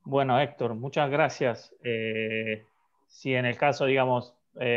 Bueno, Héctor, muchas gracias. Si en el caso, digamos,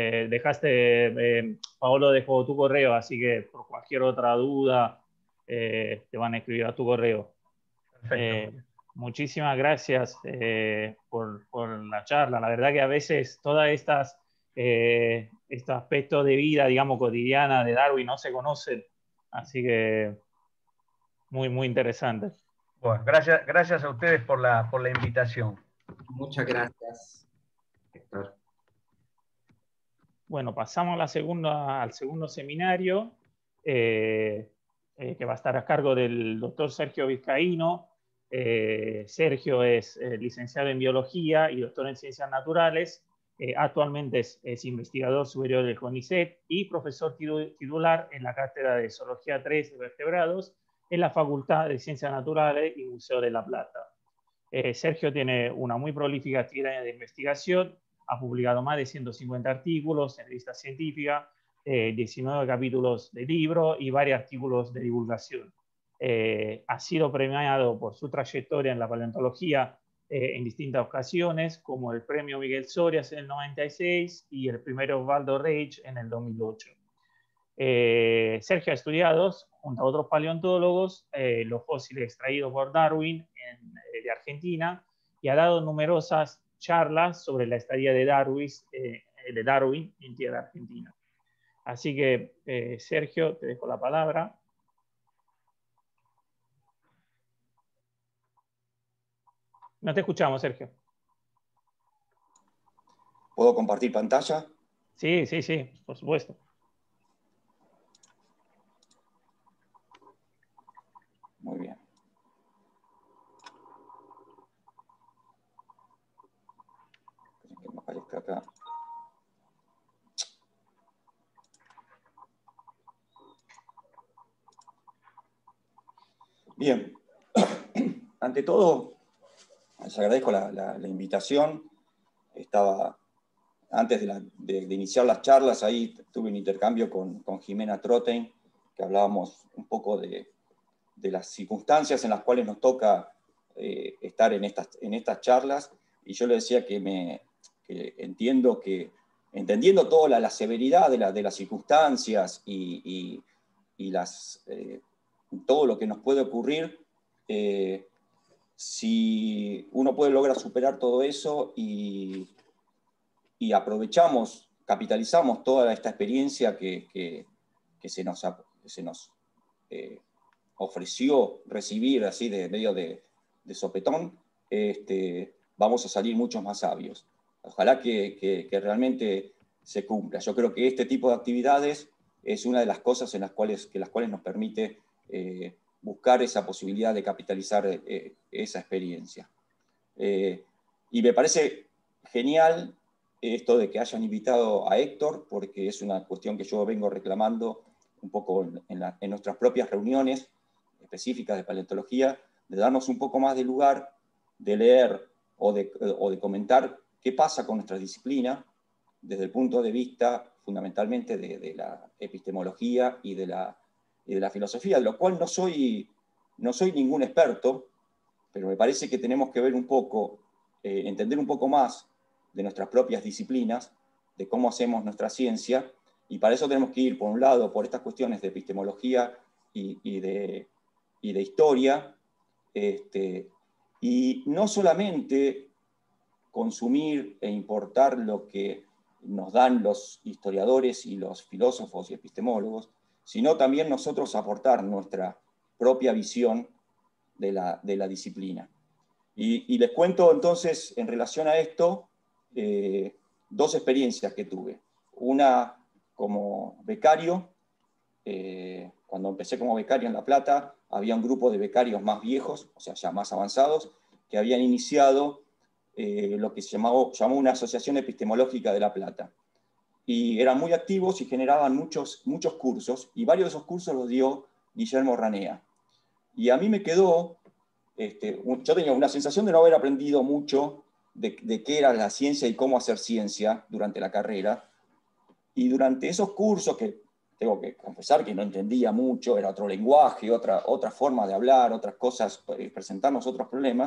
Paolo dejó tu correo, así que por cualquier otra duda te van a escribir a tu correo. Perfecto, muy Eh, bien. Muchísimas gracias por la charla. La verdad que a veces todas estos aspectos de vida, digamos, cotidiana de Darwin no se conocen, así que muy, muy interesante. Bueno, gracias a ustedes por la invitación. Muchas gracias, Héctor. Bueno, pasamos al segundo seminario, que va a estar a cargo del doctor Sergio Vizcaíno. Sergio es licenciado en biología y doctor en ciencias naturales. Actualmente es investigador superior del CONICET y profesor titular en la cátedra de Zoología 3 de vertebrados en la Facultad de Ciencias Naturales y Museo de La Plata. Sergio tiene una muy prolífica actividad de investigación, ha publicado más de 150 artículos en revistas científicas, 19 capítulos de libros y varios artículos de divulgación. Ha sido premiado por su trayectoria en la paleontología en distintas ocasiones, como el premio Miguel Sorias en el 96 y el premio Osvaldo Reich en el 2008. Sergio ha estudiado, junto a otros paleontólogos, los fósiles extraídos por Darwin de Argentina y ha dado numerosas charlas sobre la estadía de Darwin en tierra argentina. Así que, Sergio, te dejo la palabra. No te escuchamos, Sergio. ¿Puedo compartir pantalla? Sí, sí, sí, por supuesto. Muy bien. Que me aparezca acá. Bien. Ante todo, les agradezco la invitación. Antes de iniciar las charlas, ahí tuve un intercambio con Jimena Troten, que hablábamos un poco de las circunstancias en las cuales nos toca estar en estas charlas, y yo le decía que entiendo entendiendo toda la severidad de las circunstancias y todo lo que nos puede ocurrir, si uno puede lograr superar todo eso y capitalizamos toda esta experiencia que se nos ofreció recibir así de medio de sopetón, vamos a salir muchos más sabios. Ojalá que realmente se cumpla. Yo creo que este tipo de actividades es una de las cosas en las cuales nos permite buscar esa posibilidad de capitalizar esa experiencia. Y me parece genial esto de que hayan invitado a Héctor, porque es una cuestión que yo vengo reclamando un poco en nuestras propias reuniones específicas de paleontología, de darnos un poco más de lugar, de leer o de comentar qué pasa con nuestra disciplina desde el punto de vista fundamentalmente de la epistemología y de la filosofía, de lo cual no soy ningún experto, pero me parece que tenemos que ver un poco, entender un poco más de nuestras propias disciplinas, de cómo hacemos nuestra ciencia, y para eso tenemos que ir, por un lado, por estas cuestiones de epistemología y de historia, y no solamente consumir e importar lo que nos dan los historiadores y los filósofos y epistemólogos, sino también nosotros aportar nuestra propia visión de la disciplina. Y les cuento entonces, en relación a esto, dos experiencias que tuve. Una como becario, cuando empecé como becario en La Plata, había un grupo de becarios más viejos, o sea, ya más avanzados, que habían iniciado lo que se llamó una asociación epistemológica de La Plata. Y eran muy activos y generaban muchos cursos, y varios de esos cursos los dio Guillermo Ranea. Y a mí me quedó, yo tenía una sensación de no haber aprendido mucho de qué era la ciencia y cómo hacer ciencia durante la carrera. Y durante esos cursos, que tengo que confesar que no entendía mucho, era otro lenguaje, otra forma de hablar, otras cosas, presentarnos otros problemas,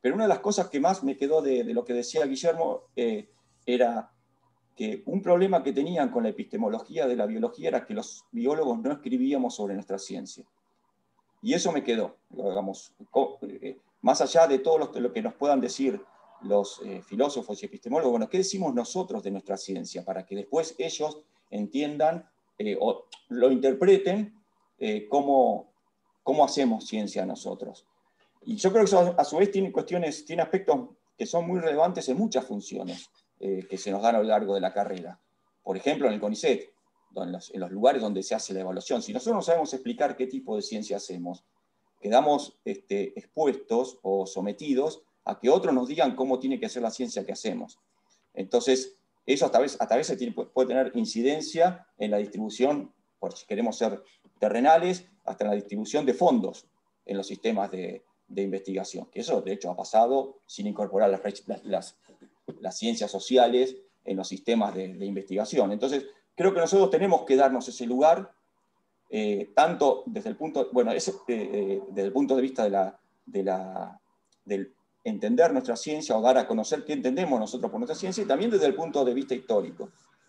pero una de las cosas que más me quedó de lo que decía Guillermo era que un problema que tenían con la epistemología de la biología era que los biólogos no escribíamos sobre nuestra ciencia. Y eso me quedó, digamos, más allá de todo lo que nos puedan decir los filósofos y epistemólogos, bueno, ¿qué decimos nosotros de nuestra ciencia? Para que después ellos entiendan o lo interpreten cómo hacemos ciencia nosotros. Y yo creo que eso a su vez tiene aspectos que son muy relevantes en muchas funciones que se nos dan a lo largo de la carrera. Por ejemplo, en el CONICET, en los lugares donde se hace la evaluación. Si nosotros no sabemos explicar qué tipo de ciencia hacemos, quedamos expuestos o sometidos a que otros nos digan cómo tiene que ser la ciencia que hacemos. Entonces, eso hasta a veces puede tener incidencia en la distribución, por si queremos ser terrenales, hasta en la distribución de fondos en los sistemas de investigación, que eso de hecho ha pasado sin incorporar las ciencias sociales en los sistemas de investigación. Entonces, creo que nosotros tenemos que darnos ese lugar, tanto desde el punto, desde el punto de vista del entender nuestra ciencia o dar a conocer qué entendemos nosotros por nuestra ciencia, y también desde el punto de vista histórico.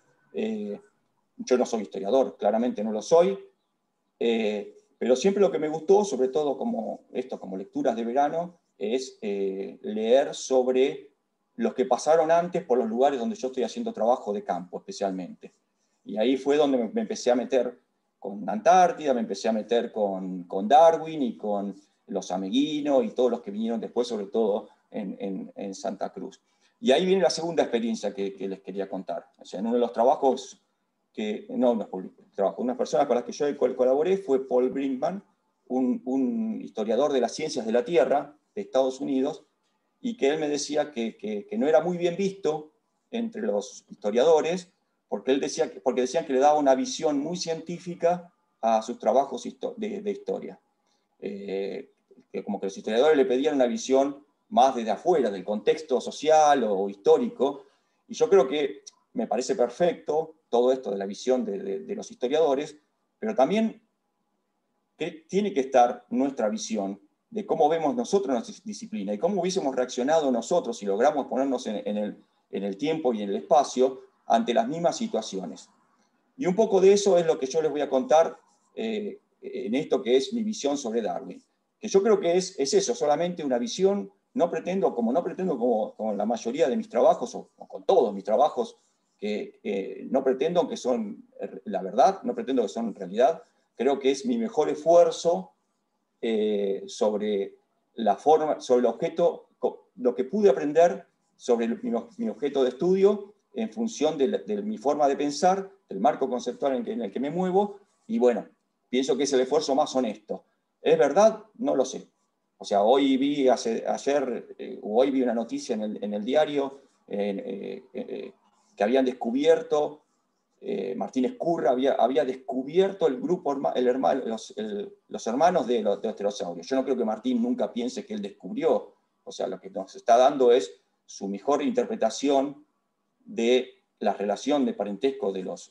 Yo no soy historiador, claramente no lo soy, pero siempre lo que me gustó, sobre todo como lecturas de verano, es leer sobre los que pasaron antes por los lugares donde yo estoy haciendo trabajo de campo, especialmente. Y ahí fue donde me empecé a meter con Antártida, me empecé a meter con Darwin y con los Ameguino y todos los que vinieron después, sobre todo en Santa Cruz. Y ahí viene la segunda experiencia que les quería contar. O sea, en uno de los trabajos unas personas con las que yo colaboré fue Paul Brinkman, un historiador de las ciencias de la Tierra de Estados Unidos, y que él me decía que no era muy bien visto entre los historiadores, porque decían que le daba una visión muy científica a sus trabajos de historia. Que como que los historiadores le pedían una visión más desde afuera, del contexto social o histórico, y yo creo que me parece perfecto todo esto de la visión de los historiadores, pero también tiene que estar nuestra visión de cómo vemos nosotros nuestra disciplina y cómo hubiésemos reaccionado nosotros si logramos ponernos en el tiempo y en el espacio ante las mismas situaciones. Y un poco de eso es lo que yo les voy a contar en esto que es mi visión sobre Darwin. Que yo creo que es eso, solamente una visión. No pretendo como la mayoría de mis trabajos, o con todos mis trabajos, que no pretendo que son la verdad, no pretendo que son realidad. Creo que es mi mejor esfuerzo sobre la forma, sobre el objeto, lo que pude aprender sobre mi objeto de estudio en función de mi forma de pensar, del marco conceptual en el que me muevo, y bueno, pienso que es el esfuerzo más honesto. ¿Es verdad? No lo sé. O sea, hoy vi una noticia en el diario que habían descubierto, Martín Escurra había descubierto el grupo, los hermanos de los pterosaurios. Yo no creo que Martín nunca piense que él descubrió. O sea, lo que nos está dando es su mejor interpretación de la relación de parentesco de los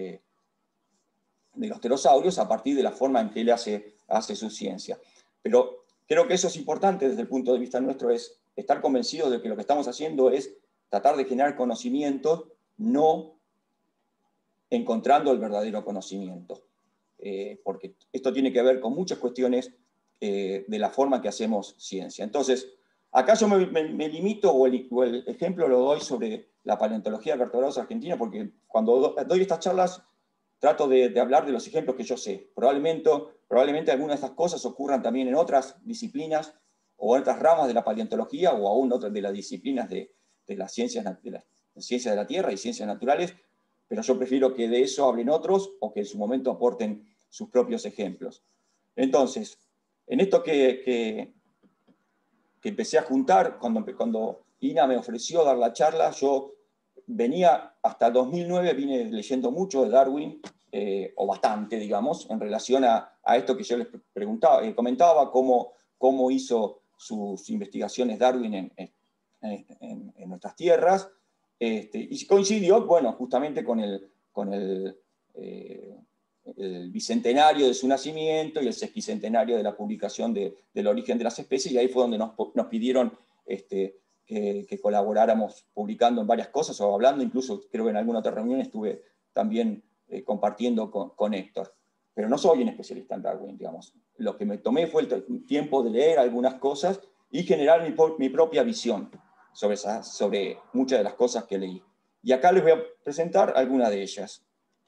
pterosaurios a partir de la forma en que él hace su ciencia. Pero creo que eso es importante desde el punto de vista nuestro, es estar convencidos de que lo que estamos haciendo es tratar de generar conocimiento, no encontrando el verdadero conocimiento. Porque esto tiene que ver con muchas cuestiones de la forma que hacemos ciencia. Entonces, acá yo me limito, o el ejemplo lo doy sobre la paleontología de vertebrados argentina, porque cuando doy estas charlas trato de hablar de los ejemplos que yo sé. Probablemente algunas de estas cosas ocurran también en otras disciplinas o en otras ramas de la paleontología o aún otras de las disciplinas de las ciencias de la Tierra y ciencias naturales, pero yo prefiero que de eso hablen otros o que en su momento aporten sus propios ejemplos. Entonces, en esto que empecé a juntar, cuando Ina me ofreció dar la charla, yo venía hasta el 2009, vine leyendo mucho de Darwin, o bastante, digamos, en relación a esto que yo les comentaba, cómo hizo sus investigaciones Darwin en nuestras tierras, y coincidió, bueno, justamente con el bicentenario de su nacimiento y el sesquicentenario de la publicación del origen de las especies, y ahí fue donde nos pidieron que colaboráramos publicando en varias cosas o hablando, incluso creo que en alguna otra reunión estuve también compartiendo con Héctor. Pero no soy un especialista en Darwin, digamos. Lo que me tomé fue el tiempo de leer algunas cosas y generar mi propia visión sobre muchas de las cosas que leí. Y acá les voy a presentar algunas de ellas.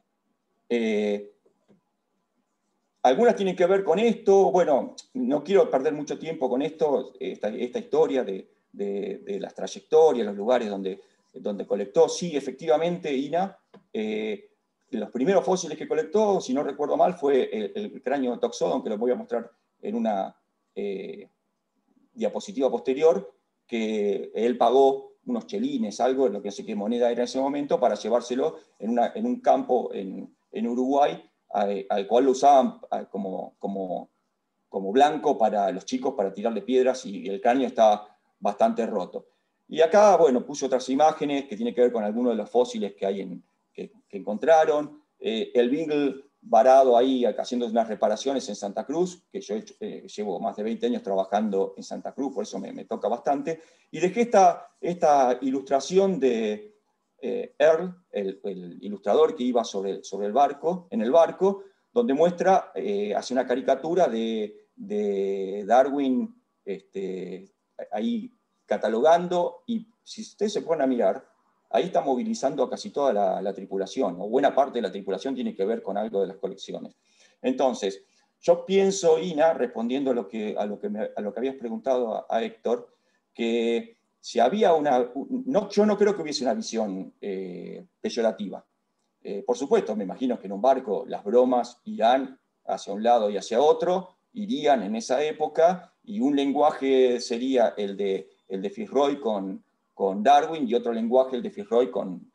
Algunas tienen que ver con esto. Bueno, no quiero perder mucho tiempo con esto, esta historia de las trayectorias, los lugares donde colectó. Sí, efectivamente, Ina, los primeros fósiles que colectó, si no recuerdo mal, fue el cráneo de Toxodon, que lo voy a mostrar en una diapositiva posterior, que él pagó unos chelines, algo, lo que sé qué moneda era en ese momento, para llevárselo en un campo en Uruguay, al cual lo usaban como blanco para los chicos, para tirarle piedras, y el cráneo estaba bastante roto. Y acá, bueno, puse otras imágenes que tienen que ver con algunos de los fósiles que hay que encontraron. El Beagle varado ahí haciendo unas reparaciones en Santa Cruz, que yo llevo más de 20 años trabajando en Santa Cruz, por eso me toca bastante. Y dejé esta ilustración de Earl, el ilustrador que iba en el barco, donde muestra, hace una caricatura de Darwin ahí catalogando, y si ustedes se ponen a mirar, ahí está movilizando a casi toda la tripulación, o buena parte de la tripulación tiene que ver con algo de las colecciones. Entonces, yo pienso, Ina, respondiendo a lo que habías preguntado a Héctor, que si había yo no creo que hubiese una visión peyorativa. Por supuesto, me imagino que en un barco las bromas irán hacia un lado y hacia otro, irían en esa época, y un lenguaje sería el de Fitzroy con Darwin, y otro lenguaje el de Fitzroy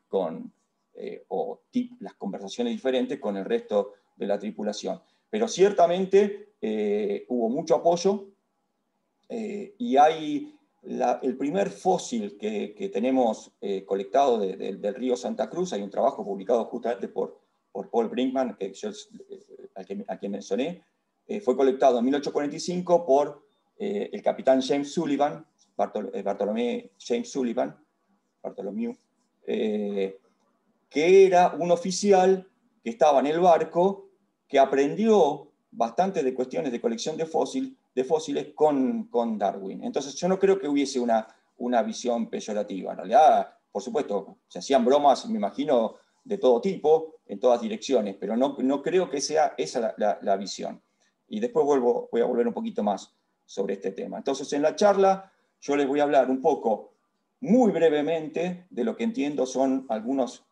las conversaciones diferentes con el resto de la tripulación. Pero ciertamente hubo mucho apoyo, y hay el primer fósil que tenemos colectado del río Santa Cruz. Hay un trabajo publicado justamente por Paul Brinkman, a quien mencioné. Fue colectado en 1845 por el capitán James Sullivan, Bartholomew James Sullivan, que era un oficial que estaba en el barco, que aprendió bastante de cuestiones de colección de fósiles con Darwin. Entonces yo no creo que hubiese una visión peyorativa. En realidad, por supuesto, se hacían bromas, me imagino, de todo tipo, en todas direcciones, pero no creo que sea esa la visión. Y después voy a volver un poquito más sobre este tema. Entonces, en la charla yo les voy a hablar un poco, muy brevemente, de lo que entiendo son algunos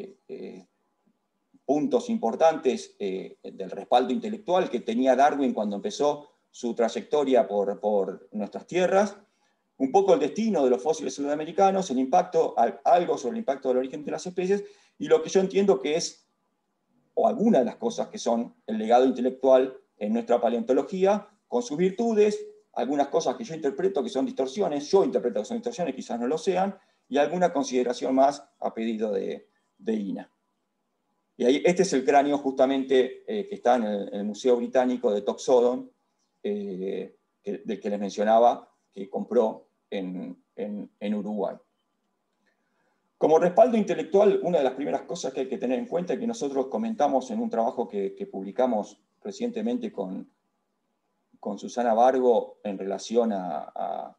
puntos importantes del respaldo intelectual que tenía Darwin cuando empezó su trayectoria por nuestras tierras, un poco el destino de los fósiles sudamericanos, el impacto, algo sobre el impacto del origen de las especies, y lo que yo entiendo que es, o algunas de las cosas que son el legado intelectual en nuestra paleontología, con sus virtudes, algunas cosas que yo interpreto que son distorsiones, quizás no lo sean, y alguna consideración más a pedido de Ina. Y ahí, este es el cráneo justamente que está en el Museo Británico de Toxodon, del que les mencionaba, que compró en Uruguay. Como respaldo intelectual, una de las primeras cosas que hay que tener en cuenta, y que nosotros comentamos en un trabajo que publicamos recientemente con Susana Vargo en relación al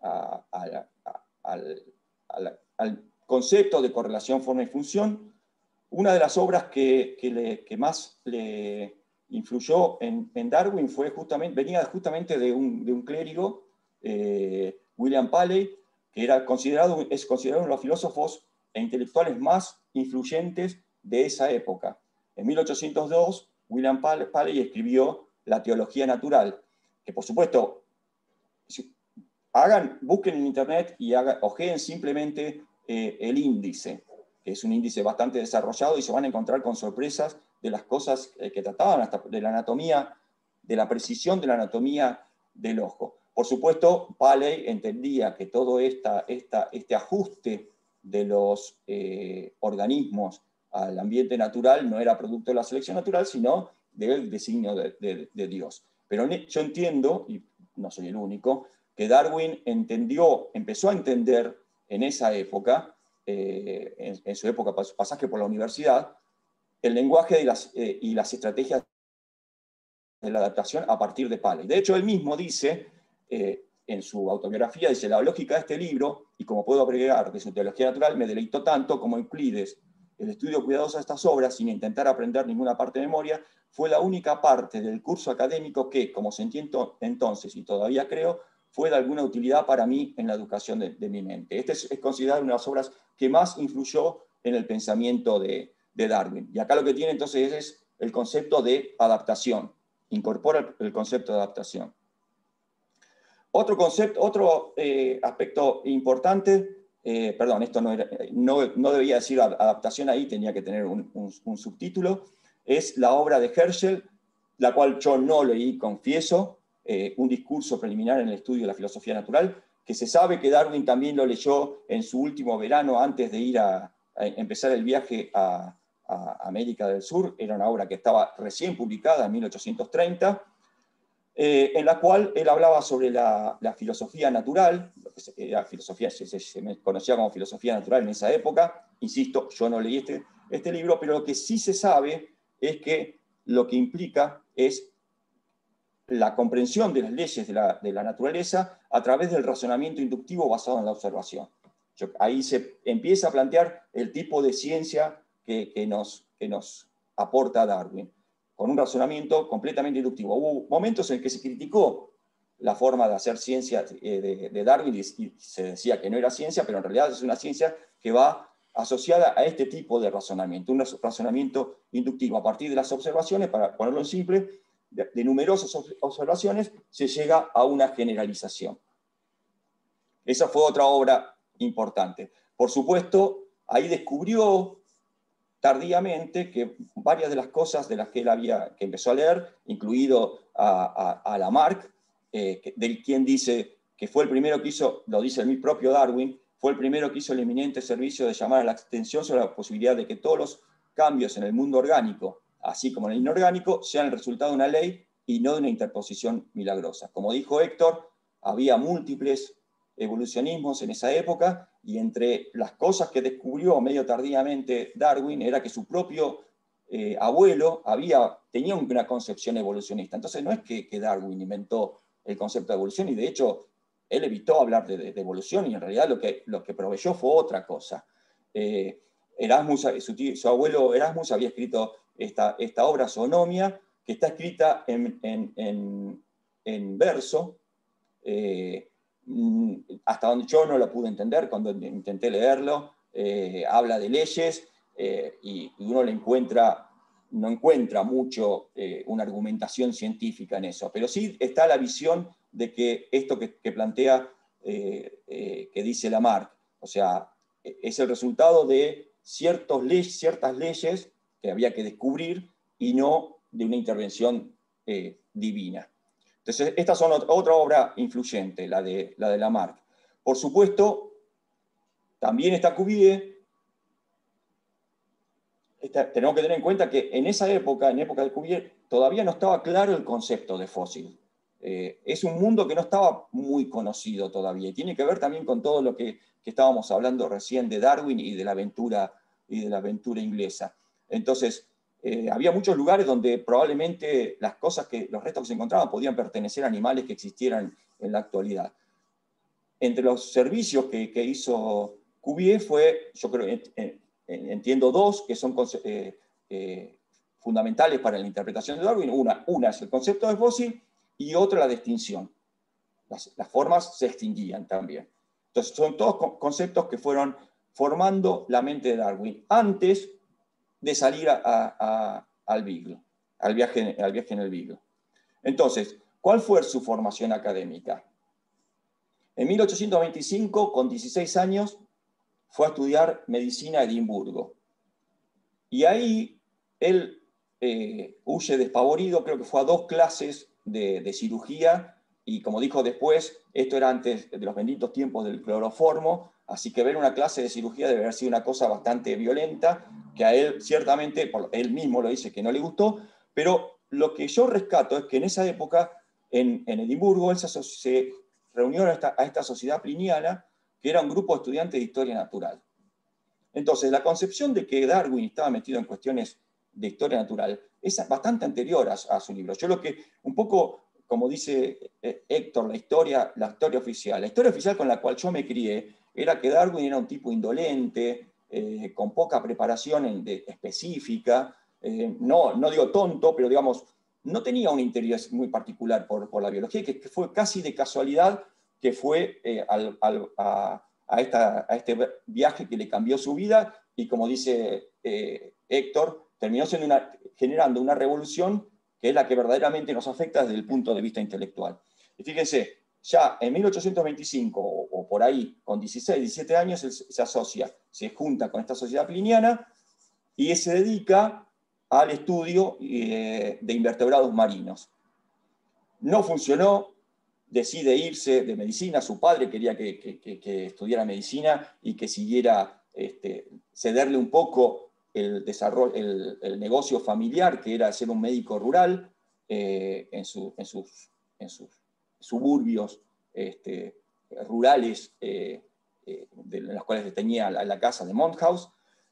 concepto de correlación forma y función, una de las obras que más le influyó en Darwin venía justamente de un clérigo, William Paley, que es considerado uno de los filósofos e intelectuales más influyentes de esa época. En 1802, William Paley escribió La teología natural, que por supuesto, busquen en internet y ojeen simplemente el índice, que es un índice bastante desarrollado, y se van a encontrar con sorpresas de las cosas que trataban, hasta de la anatomía, de la precisión de la anatomía del ojo. Por supuesto, Paley entendía que todo este ajuste de los organismos al ambiente natural no era producto de la selección natural, sino del designio de Dios. Pero yo entiendo, y no soy el único, que Darwin empezó a entender en esa época, en su época pasaje por la universidad, el lenguaje y las estrategias de la adaptación a partir de Paley. De hecho, él mismo dice, en su autobiografía, dice: la lógica de este libro, y como puedo agregar de su teología natural, me deleitó tanto como Euclides. El estudio cuidadoso de estas obras, sin intentar aprender ninguna parte de memoria, fue la única parte del curso académico que, como sentí entonces y todavía creo, fue de alguna utilidad para mí en la educación de mi mente. Esta es considerada una de las obras que más influyó en el pensamiento de Darwin. Y acá lo que tiene entonces es el concepto de adaptación. Incorpora el concepto de adaptación. Otro aspecto importante, perdón, esto no debía decir adaptación ahí, tenía que tener un subtítulo, es la obra de Herschel, la cual yo no leí, confieso, un discurso preliminar en el estudio de la filosofía natural, que se sabe que Darwin también lo leyó en su último verano antes de ir a empezar el viaje a América del Sur. Era una obra que estaba recién publicada en 1830, en la cual él hablaba sobre la filosofía natural, se conocía como filosofía natural en esa época. Insisto, yo no leí este libro, pero lo que sí se sabe es que lo que implica es la comprensión de las leyes de la naturaleza a través del razonamiento inductivo basado en la observación. Ahí se empieza a plantear el tipo de ciencia que nos aporta Darwin, con un razonamiento completamente inductivo. Hubo momentos en que se criticó la forma de hacer ciencia de Darwin y se decía que no era ciencia, pero en realidad es una ciencia que va asociada a este tipo de razonamiento, un razonamiento inductivo. A partir de las observaciones, para ponerlo en simple, de numerosas observaciones, se llega a una generalización. Esa fue otra obra importante. Por supuesto, ahí descubrió tardíamente que varias de las cosas de las que él que empezó a leer, incluido a Lamarck, del quien dice que fue el primero que hizo, lo dice el propio Darwin, fue el primero que hizo el eminente servicio de llamar a la atención sobre la posibilidad de que todos los cambios en el mundo orgánico, así como en el inorgánico, sean el resultado de una ley y no de una interposición milagrosa. Como dijo Héctor, había múltiples evolucionismos en esa época, y entre las cosas que descubrió medio tardíamente Darwin era que su propio abuelo tenía una concepción evolucionista. Entonces no es que Darwin inventó el concepto de evolución, y de hecho él evitó hablar de evolución, y en realidad lo que proveyó fue otra cosa. Su abuelo Erasmus había escrito esta obra Zoonomia, que está escrita en verso, hasta donde yo no lo pude entender cuando intenté leerlo. Habla de leyes, y uno no encuentra mucho una argumentación científica en eso, pero sí está la visión de que esto que plantea, que dice Lamarck, o sea, es el resultado de ciertas leyes que había que descubrir y no de una intervención divina. Entonces, esta es otra obra influyente, la de Lamarck. Por supuesto, también está Cuvier. Tenemos que tener en cuenta que en esa época, en época de Cuvier, todavía no estaba claro el concepto de fósil. Es un mundo que no estaba muy conocido todavía, y tiene que ver también con todo lo que estábamos hablando recién de Darwin y de la aventura inglesa. Entonces, había muchos lugares donde probablemente los restos que se encontraban podían pertenecer a animales que existieran en la actualidad. Entre los servicios que hizo Cuvier fue, yo creo, entiendo dos que son fundamentales para la interpretación de Darwin. Una es el concepto de fósil, y otra la de extinción. Las formas se extinguían también. Entonces son todos conceptos que fueron formando la mente de Darwin antes de salir al Beagle, al viaje en el Beagle. Entonces, ¿cuál fue su formación académica? En 1825, con 16 años, fue a estudiar medicina a Edimburgo. Y ahí él huye despavorido, creo que fue a 2 clases de cirugía, y como dijo después, esto era antes de los benditos tiempos del cloroformo, así que ver una clase de cirugía debe haber sido una cosa bastante violenta, que a él ciertamente, él mismo lo dice que no le gustó, pero lo que yo rescato es que en esa época, en Edimburgo, él se reunió a esta sociedad pliniana, que era un grupo de estudiantes de historia natural. Entonces, la concepción de que Darwin estaba metido en cuestiones de historia natural es bastante anterior a su libro. Yo lo que, un poco, como dice Héctor, la historia oficial con la cual yo me crié, era que Darwin era un tipo indolente, con poca preparación específica, no digo tonto, pero digamos, no tenía un interés muy particular por la biología, que fue casi de casualidad que fue a este viaje que le cambió su vida, y como dice Héctor, terminó generando una revolución que es la que verdaderamente nos afecta desde el punto de vista intelectual. Y fíjense, ya en 1825, o por ahí, con 16, 17 años, él se asocia, se junta con esta sociedad pliniana y se dedica al estudio de invertebrados marinos. No funcionó, decide irse de medicina, su padre quería que estudiara medicina y que siguiera, cederle un poco el desarrollo, el negocio familiar, que era ser un médico rural en sus suburbios rurales, de los cuales tenía la casa de Monmouth House,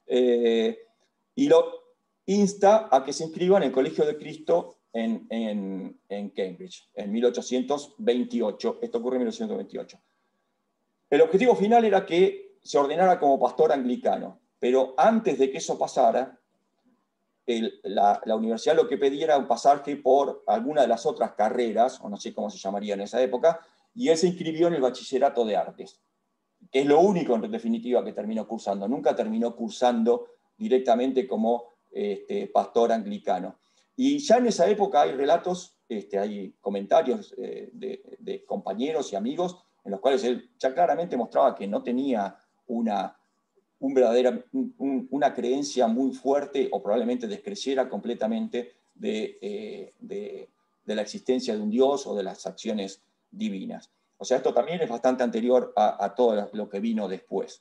y lo insta a que se inscriba en el Colegio de Cristo en Cambridge, en 1828. Esto ocurre en 1828. El objetivo final era que se ordenara como pastor anglicano, pero antes de que eso pasara, la universidad lo que pedía era un pasaje por alguna de las otras carreras, o no sé cómo se llamaría en esa época, y él se inscribió en el bachillerato de artes, que es lo único en definitiva que terminó cursando. Nunca terminó cursando directamente como pastor anglicano. Y ya en esa época hay relatos, hay comentarios de compañeros y amigos en los cuales él ya claramente mostraba que no tenía una creencia muy fuerte, o probablemente descreyera completamente de la existencia de un Dios o de las acciones divinas. O sea, esto también es bastante anterior a todo lo que vino después.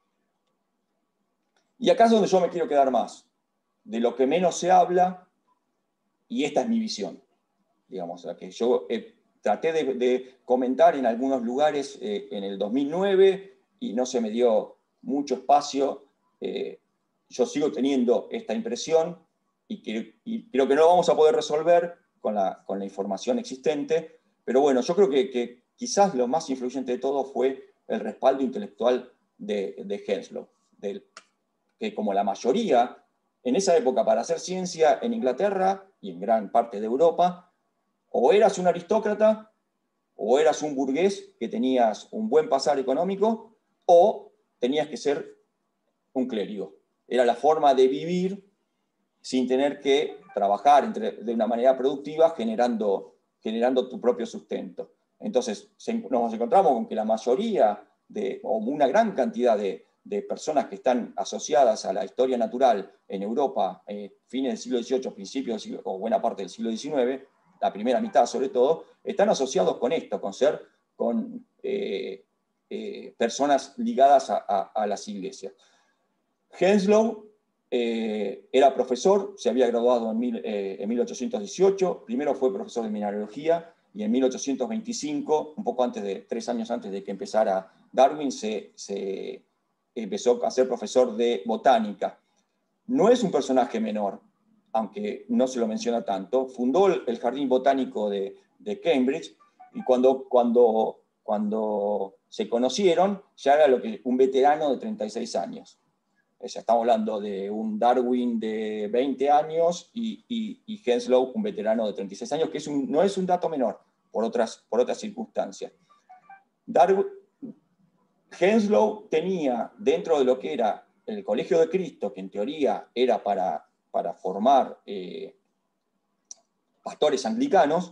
Y acá es donde yo me quiero quedar más. De lo que menos se habla, y esta es mi visión, digamos, la que yo traté de comentar en algunos lugares en el 2009 y no se me dio mucho espacio. Yo sigo teniendo esta impresión y creo que no lo vamos a poder resolver con la información existente, pero bueno, yo creo que quizás lo más influyente de todo fue el respaldo intelectual de Henslow, que como la mayoría, en esa época, para hacer ciencia en Inglaterra y en gran parte de Europa, o eras un aristócrata, o eras un burgués que tenías un buen pasar económico, o tenías que ser un clérigo. Era la forma de vivir sin tener que trabajar de una manera productiva, generando tu propio sustento. Entonces nos encontramos con que la mayoría, o una gran cantidad de personas que están asociadas a la historia natural en Europa, fines del siglo XVIII, principios del siglo, o buena parte del siglo XIX, la primera mitad sobre todo, están asociados con esto, con personas ligadas a las iglesias. Henslow era profesor, se había graduado en 1818, primero fue profesor de mineralogía, y en 1825, un poco 3 años antes de que empezara Darwin, se empezó a ser profesor de botánica. No es un personaje menor, aunque no se lo menciona tanto. Fundó el Jardín Botánico de Cambridge, y cuando se conocieron, ya era un veterano de 36 años. Ya estamos hablando de un Darwin de 20 años y Henslow, un veterano de 36 años, que no es un dato menor por otras circunstancias. Henslow tenía, dentro de lo que era el Colegio de Cristo, que en teoría era para formar pastores anglicanos,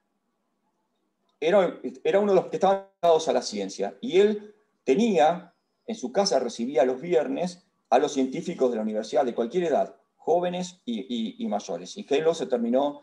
era uno de los que estaban ligados a la ciencia. Y él tenía, en su casa recibía los viernes a los científicos de la universidad de cualquier edad, jóvenes y mayores. Y Henslow se terminó,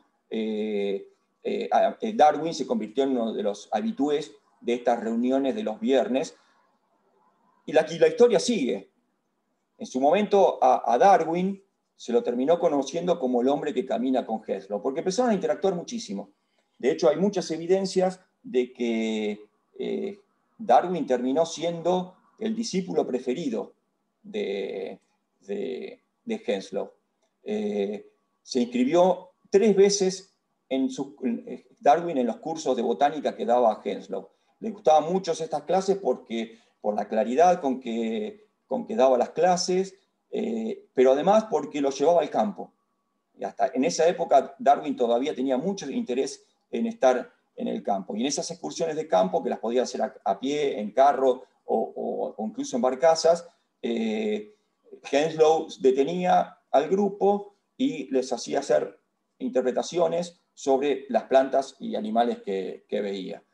Darwin se convirtió en uno de los habitués de estas reuniones de los viernes. Y la historia sigue. En su momento a Darwin se lo terminó conociendo como el hombre que camina con Henslow, porque empezaron a interactuar muchísimo. De hecho, hay muchas evidencias de que Darwin terminó siendo el discípulo preferido de Henslow. Se inscribió 3 veces Darwin en los cursos de botánica que daba Henslow. Le gustaban mucho estas clases por la claridad con que daba las clases, pero además porque lo llevaba al campo. Y hasta en esa época Darwin todavía tenía mucho interés en estar en el campo. Y en esas excursiones de campo, que las podía hacer a pie, en carro o incluso en barcazas, Henslow detenía al grupo y les hacía hacer interpretaciones sobre las plantas y animales que veía.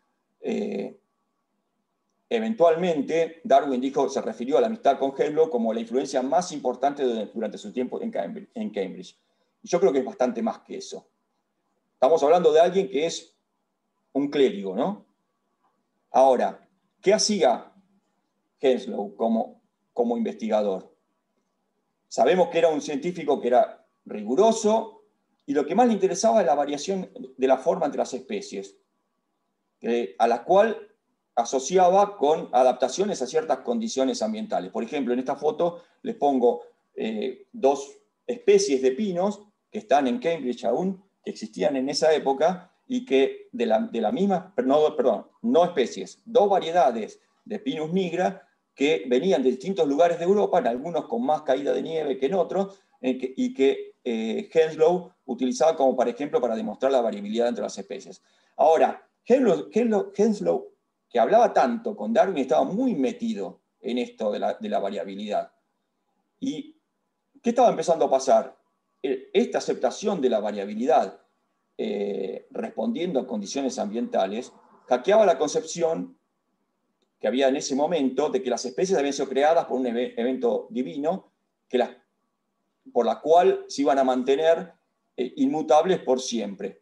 Eventualmente, Darwin se refirió a la amistad con Henslow como la influencia más importante durante su tiempo en Cambridge. Y yo creo que es bastante más que eso. Estamos hablando de alguien que es un clérigo, ¿no? Ahora, ¿qué hacía Henslow como investigador? Sabemos que era un científico que era riguroso y lo que más le interesaba es la variación de la forma entre las especies, a la cual asociaba con adaptaciones a ciertas condiciones ambientales. Por ejemplo, en esta foto les pongo 2 especies de pinos que están en Cambridge aún, que existían en esa época y que de la misma, no especies, 2 variedades de Pinus nigra que venían de distintos lugares de Europa, en algunos con más caída de nieve que en otros, y que Henslow utilizaba como, por ejemplo, para demostrar la variabilidad entre las especies. Ahora, Henslow, que hablaba tanto con Darwin, estaba muy metido en esto de la variabilidad. ¿Y qué estaba empezando a pasar? Esta aceptación de la variabilidad respondiendo a condiciones ambientales hackeaba la concepción que había en ese momento de que las especies habían sido creadas por un evento divino por la cual se iban a mantener inmutables por siempre.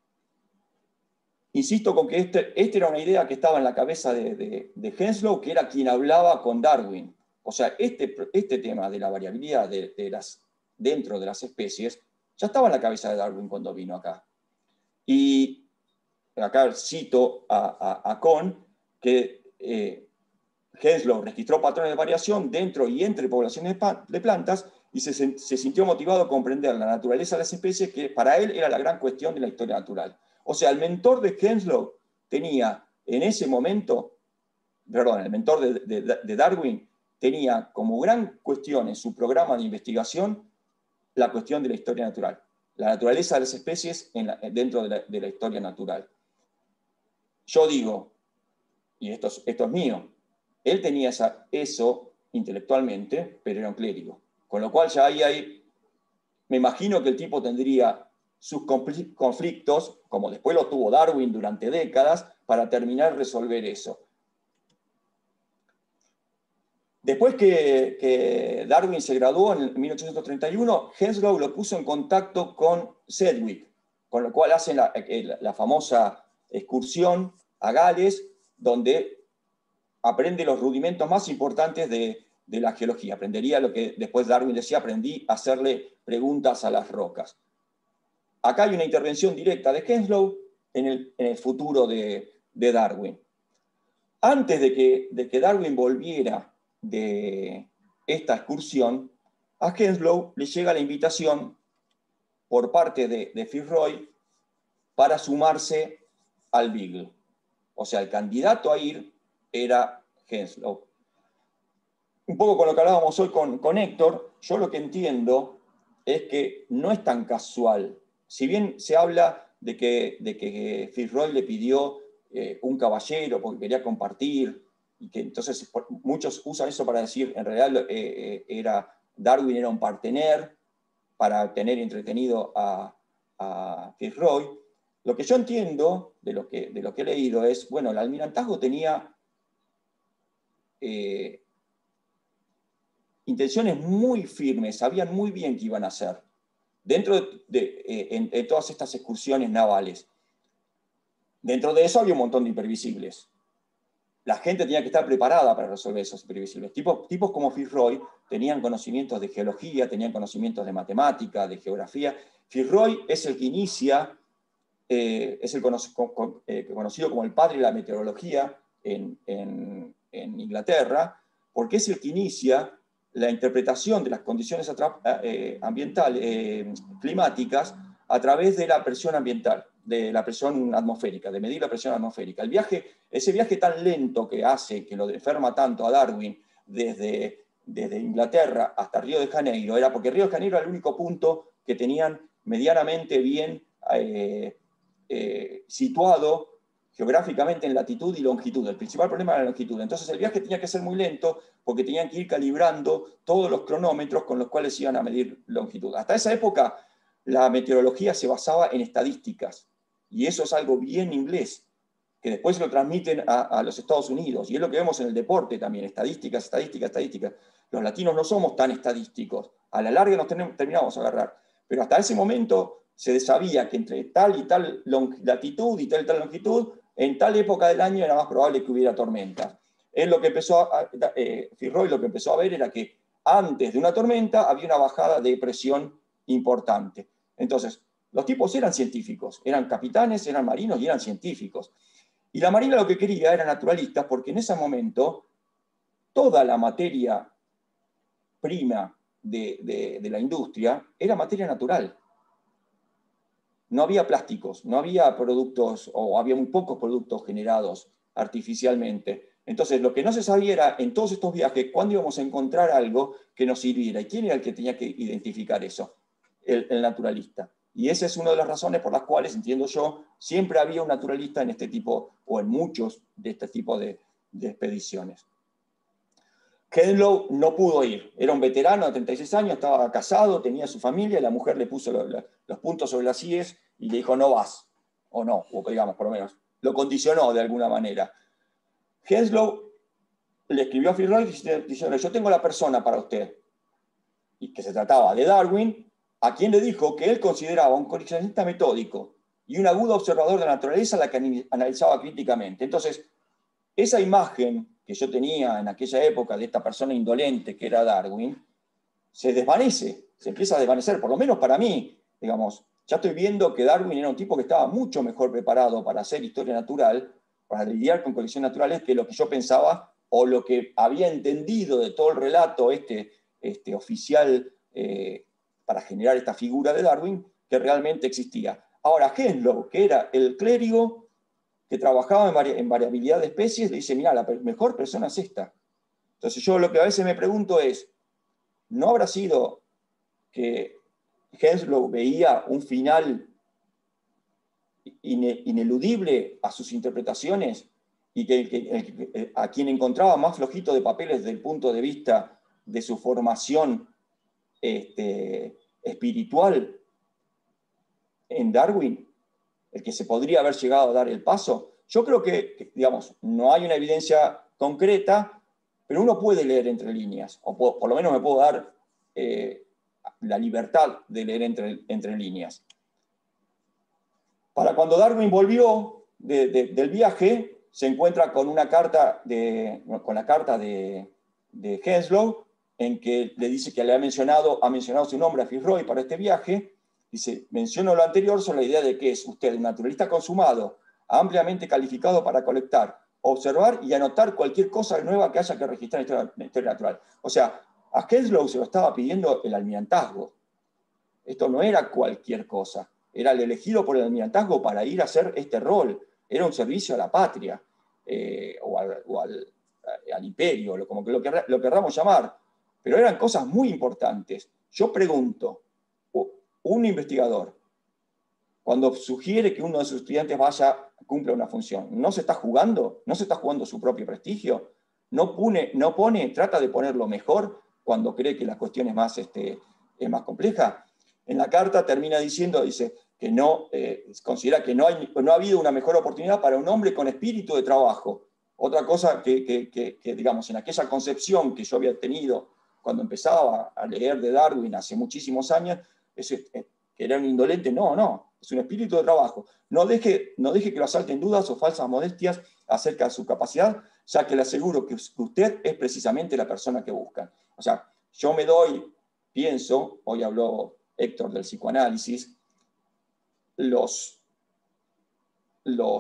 Insisto con que esta era una idea que estaba en la cabeza de Henslow, que era quien hablaba con Darwin. O sea, este tema de la variabilidad dentro de las especies ya estaba en la cabeza de Darwin cuando vino acá. Y acá cito a Kohn, que Henslow registró patrones de variación dentro y entre poblaciones de plantas y se sintió motivado a comprender la naturaleza de las especies, que para él era la gran cuestión de la historia natural. O sea, el mentor de Henslow tenía en ese momento, el mentor de Darwin tenía como gran cuestión en su programa de investigación la cuestión de la historia natural, la naturaleza de las especies dentro de la historia natural. Yo digo, y esto es mío, él tenía eso intelectualmente, pero era un clérigo. Con lo cual ya ahí me imagino que el tipo tendría sus conflictos, como después lo tuvo Darwin durante décadas, para terminar de resolver eso. Después que Darwin se graduó en 1831, Henslow lo puso en contacto con Sedgwick, con lo cual hacen la famosa excursión a Gales, donde aprende los rudimentos más importantes de la geología. Aprendería lo que después Darwin decía, aprendí a hacerle preguntas a las rocas. Acá hay una intervención directa de Henslow en el futuro de Darwin. Antes de que Darwin volviera de esta excursión, a Henslow le llega la invitación por parte de Fitzroy para sumarse al Beagle. O sea, el candidato a ir era Henslow. Un poco con lo que hablábamos hoy con Héctor, yo lo que entiendo es que no es tan casual. Si bien se habla de que Fitzroy le pidió un caballero porque quería compartir, y que entonces muchos usan eso para decir, en realidad Darwin era un partener para tener entretenido a Fitzroy. Lo que yo entiendo de lo que he leído es, bueno, el almirantazgo tenía intenciones muy firmes, sabían muy bien qué iban a hacer dentro de todas estas excursiones navales. Dentro de eso había un montón de imprevisibles. La gente tenía que estar preparada para resolver esos imprevisibles. Tipos como Fitzroy tenían conocimientos de geología, tenían conocimientos de matemática, de geografía. Fitzroy es el que inicia, es el conocido como el padre de la meteorología, en Inglaterra, porque es el que inicia la interpretación de las condiciones climáticas a través de la presión ambiental, de la presión atmosférica, de medir la presión atmosférica. Ese viaje tan lento que hace, que lo enferma tanto a Darwin desde Inglaterra hasta Río de Janeiro, era porque Río de Janeiro era el único punto que tenían medianamente bien situado geográficamente en latitud y longitud. El principal problema era la longitud. Entonces el viaje tenía que ser muy lento porque tenían que ir calibrando todos los cronómetros con los cuales iban a medir longitud. Hasta esa época la meteorología se basaba en estadísticas, y eso es algo bien inglés, que después lo transmiten a los Estados Unidos, y es lo que vemos en el deporte también, estadísticas, estadísticas, estadísticas. Los latinos no somos tan estadísticos, a la larga nos terminamos a agarrar, pero hasta ese momento se sabía que entre tal y tal latitud y tal longitud, en tal época del año era más probable que hubiera tormenta. Él lo que Fitzroy lo que empezó a ver era que antes de una tormenta había una bajada de presión importante. Entonces, los tipos eran científicos, eran capitanes, eran marinos y eran científicos. Y la Marina lo que quería era naturalistas, porque en ese momento toda la materia prima de la industria era materia natural. No había plásticos, no había productos, o había muy pocos productos generados artificialmente. Entonces, lo que no se sabía era, en todos estos viajes, cuándo íbamos a encontrar algo que nos sirviera. ¿Y quién era el que tenía que identificar eso? El naturalista. Y esa es una de las razones por las cuales, entiendo yo, siempre había un naturalista en este tipo, o en muchos de este tipo de expediciones. Henslow no pudo ir, era un veterano de 36 años, estaba casado, tenía su familia, y la mujer le puso los puntos sobre las IES y le dijo no vas, o no, o digamos, por lo menos, lo condicionó de alguna manera. Henslow le escribió a Fitzroy diciendo, yo tengo la persona para usted, y que se trataba de Darwin, a quien le dijo que él consideraba un coleccionista metódico y un agudo observador de la naturaleza a la que analizaba críticamente. Entonces, esa imagen que yo tenía en aquella época de esta persona indolente que era Darwin, se desvanece, se empieza a desvanecer, por lo menos para mí, digamos. Ya estoy viendo que Darwin era un tipo que estaba mucho mejor preparado para hacer historia natural, para lidiar con colecciones naturales, que lo que yo pensaba o lo que había entendido de todo el relato oficial para generar esta figura de Darwin, que realmente existía. Ahora, Henslow, que era el clérigo que trabajaba en variabilidad de especies, le dice, mira, la mejor persona es esta. Entonces yo lo que a veces me pregunto es, ¿no habrá sido que Henslow veía un final ineludible a sus interpretaciones y que a quien encontraba más flojito de papeles desde el punto de vista de su formación espiritual en Darwin, el que se podría haber llegado a dar el paso? Yo creo que, digamos, no hay una evidencia concreta, pero uno puede leer entre líneas, o por lo menos me puedo dar la libertad de leer entre líneas. Para cuando Darwin volvió del viaje, se encuentra con una carta con la carta de Henslow, en que le dice que ha mencionado su nombre a Fitzroy para este viaje. Dice, menciono lo anterior sobre la idea de que es usted un naturalista consumado, ampliamente calificado para colectar, observar y anotar cualquier cosa nueva que haya que registrar en la historia natural. O sea, a Henslow se lo estaba pidiendo el almirantazgo. Esto no era cualquier cosa. Era el elegido por el almirantazgo para ir a hacer este rol. Era un servicio a la patria, o al imperio, como que lo querramos llamar. Pero eran cosas muy importantes. Yo pregunto, un investigador, cuando sugiere que uno de sus estudiantes cumpla una función, ¿no se está jugando? ¿No se está jugando su propio prestigio? ¿No trata de poner lo mejor cuando cree que la cuestión es más compleja? En la carta termina diciendo, dice, que considera que no ha habido una mejor oportunidad para un hombre con espíritu de trabajo. Otra cosa que digamos, en aquella concepción que yo había tenido cuando empezaba a leer de Darwin hace muchísimos años, que era un indolente, no, es un espíritu de trabajo. No deje que lo asalten dudas o falsas modestias acerca de su capacidad, ya que le aseguro que usted es precisamente la persona que buscan. O sea, yo pienso, hoy habló Héctor del psicoanálisis, los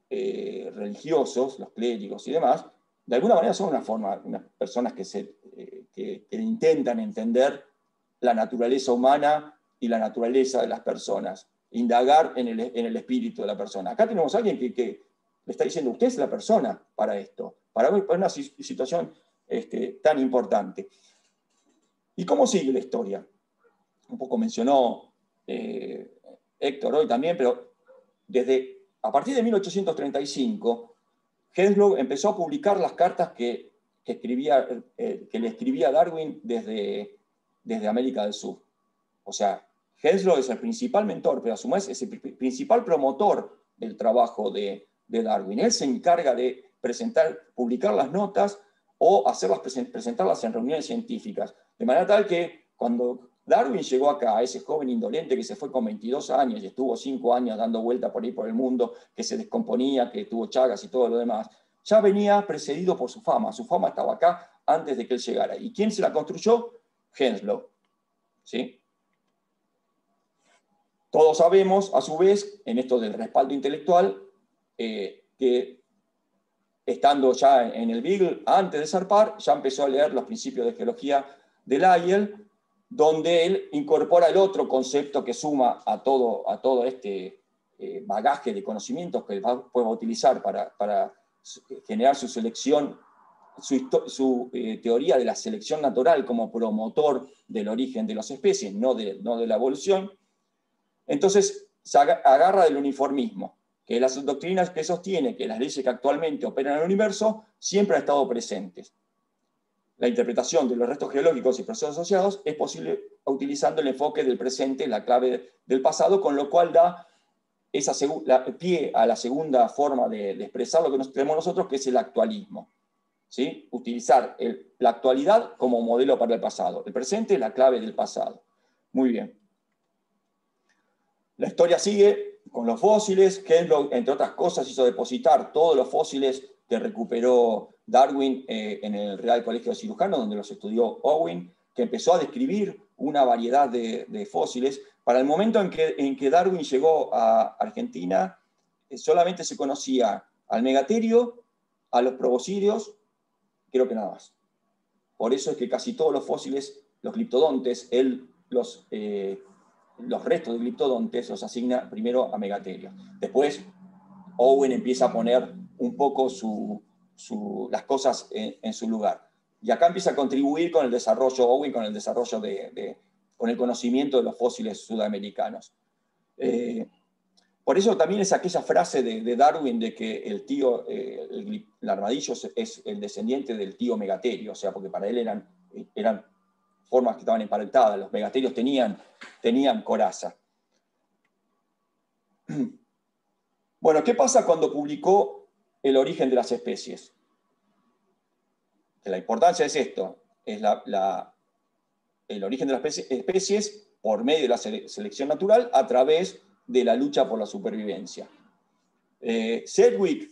religiosos, los clérigos y demás, de alguna manera son unas personas que intentan entender la naturaleza humana y la naturaleza de las personas, indagar en el espíritu de la persona. Acá tenemos a alguien que le está diciendo, usted es la persona para esto, para una situación tan importante. ¿Y cómo sigue la historia? Un poco mencionó Héctor hoy también, pero a partir de 1835, Henslow empezó a publicar las cartas que le escribía Darwin desde América del Sur. O sea, Henslow es el principal mentor, pero a su vez es el principal promotor del trabajo de Darwin. Él se encarga de publicar las notas o presentarlas en reuniones científicas. De manera tal que cuando Darwin llegó acá, ese joven indolente que se fue con 22 años y estuvo 5 años dando vuelta por ahí por el mundo, que se descomponía, que tuvo chagas y todo lo demás, ya venía precedido por su fama. Su fama estaba acá antes de que él llegara. ¿Y quién se la construyó? Henslow. ¿Sí? Todos sabemos, a su vez, en esto del respaldo intelectual, que estando ya en el Beagle, antes de zarpar, ya empezó a leer los principios de geología de Lyell, donde él incorpora el otro concepto que suma a todo este bagaje de conocimientos que puede utilizar para generar su selección, su teoría de la selección natural como promotor del origen de las especies, no de la evolución. Entonces se agarra del uniformismo, que las doctrinas que sostiene que las leyes que actualmente operan en el universo siempre han estado presentes. La interpretación de los restos geológicos y procesos asociados es posible utilizando el enfoque del presente, la clave del pasado, con lo cual da pie a la segunda forma de expresar lo que tenemos nosotros, que es el actualismo. ¿Sí? Utilizar la actualidad como modelo para el pasado. El presente es la clave del pasado. Muy bien. La historia sigue con los fósiles. Henslow, entre otras cosas, hizo depositar todos los fósiles que recuperó Darwin en el Real Colegio de Cirujanos, donde los estudió Owen, que empezó a describir una variedad de fósiles. Para el momento en que Darwin llegó a Argentina, solamente se conocía al megaterio, a los proboscideos, creo que nada más. Por eso es que casi todos los fósiles, los gliptodontes, los restos de gliptodontes los asigna primero a megaterios. Después, Owen empieza a poner un poco las cosas en su lugar. Y acá empieza a contribuir con el desarrollo, Owen, con el desarrollo con el conocimiento de los fósiles sudamericanos. Por eso también es aquella frase de Darwin de que el armadillo es el descendiente del tío megaterio, o sea, porque para él eran formas que estaban emparentadas, los megaterios tenían coraza. Bueno, ¿qué pasa cuando publicó El origen de las especies? Que la importancia es esto, es el origen de las especies por medio de la selección natural a través de la lucha por la supervivencia. Sedgwick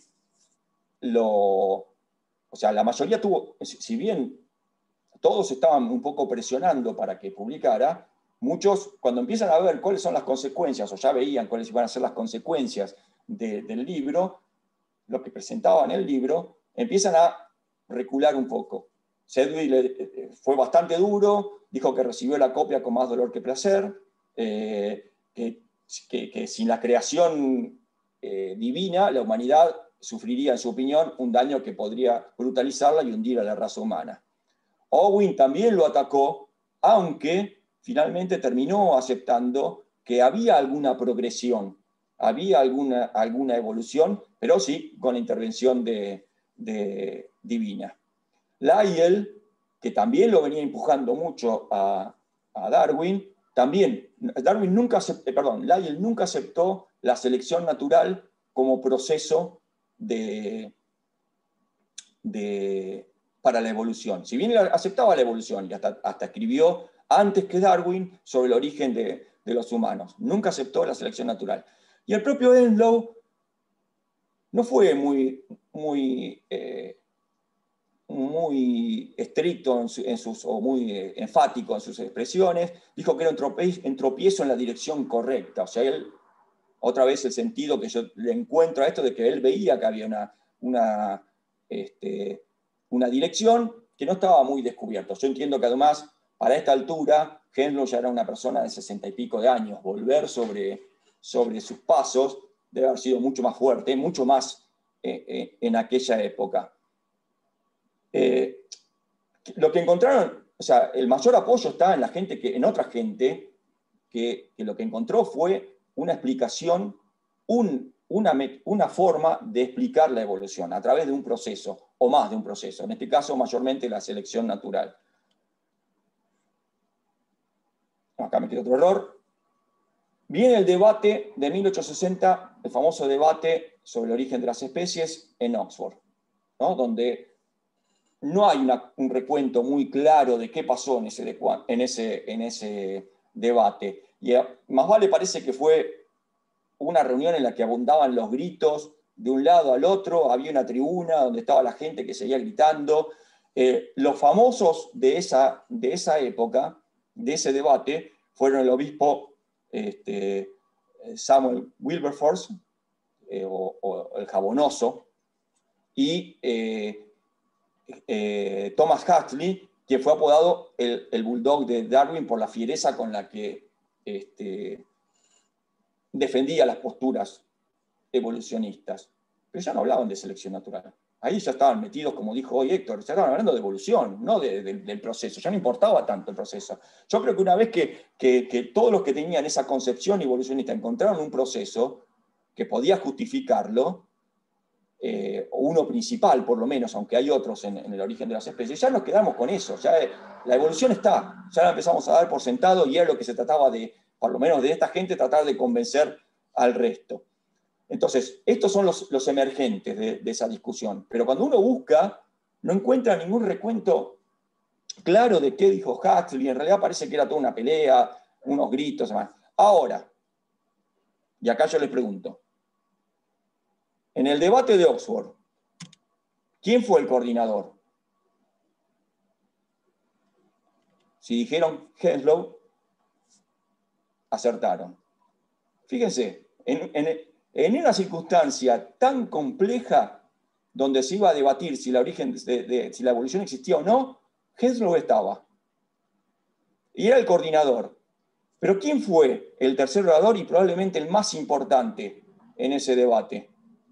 la mayoría si bien todos estaban un poco presionando para que publicara, muchos, cuando empiezan a ver cuáles son las consecuencias, o ya veían cuáles iban a ser las consecuencias del libro, lo que presentaba en el libro, empiezan a recular un poco. Sedgwick fue bastante duro, dijo que recibió la copia con más dolor que placer, que sin la creación divina, la humanidad sufriría, en su opinión, un daño que podría brutalizarla y hundir a la raza humana. Owen también lo atacó, aunque finalmente terminó aceptando que había alguna progresión, había alguna evolución, pero sí con la intervención divina. Lyell, que también lo venía empujando mucho a Darwin, Lyell nunca aceptó la selección natural como proceso para la evolución. Si bien él aceptaba la evolución y hasta escribió antes que Darwin sobre el origen de los humanos, nunca aceptó la selección natural. Y el propio Henslow no fue muy estricto o muy enfático en sus expresiones, dijo que era un tropiezo en la dirección correcta. O sea, otra vez el sentido que yo le encuentro a esto de que él veía que había una dirección que no estaba muy descubierta. Yo entiendo que además, para esta altura, Henslow ya era una persona de 60 y pico de años. Volver sobre sus pasos debe haber sido mucho más fuerte, mucho más en aquella época. Lo que encontraron, o sea, el mayor apoyo está en la gente en otra gente que lo que encontró fue una explicación, una forma de explicar la evolución a través de un proceso, o más de un proceso, en este caso mayormente la selección natural. Acá me queda otro error. Viene el debate de 1860, el famoso debate sobre el origen de las especies en Oxford, ¿no? Donde no hay un recuento muy claro de qué pasó en ese debate. Y más vale parece que fue una reunión en la que abundaban los gritos de un lado al otro, había una tribuna donde estaba la gente que seguía gritando. Los famosos de esa época, de ese debate, fueron el obispo Samuel Wilberforce, o el Jabonoso, y Thomas Huxley, que fue apodado el bulldog de Darwin por la fiereza con la que defendía las posturas evolucionistas. Pero ya no hablaban de selección natural. Ahí ya estaban metidos, como dijo hoy Héctor, ya estaban hablando de evolución, no del proceso. Ya no importaba tanto el proceso. Yo creo que una vez que todos los que tenían esa concepción evolucionista encontraron un proceso que podía justificarlo, uno principal por lo menos, aunque hay otros en el origen de las especies, ya nos quedamos con eso. Ya la evolución está, ya la empezamos a dar por sentado y era lo que se trataba de, por lo menos de esta gente, tratar de convencer al resto. Entonces, estos son los emergentes de esa discusión. Pero cuando uno busca, no encuentra ningún recuento claro de qué dijo Huxley. En realidad parece que era toda una pelea, unos gritos, demás. Ahora, y acá yo les pregunto, en el debate de Oxford, ¿quién fue el coordinador? Si dijeron Henslow, acertaron. Fíjense, en una circunstancia tan compleja donde se iba a debatir si la evolución existía o no, Henslow estaba. Y era el coordinador. Pero ¿quién fue el tercer orador y probablemente el más importante en ese debate?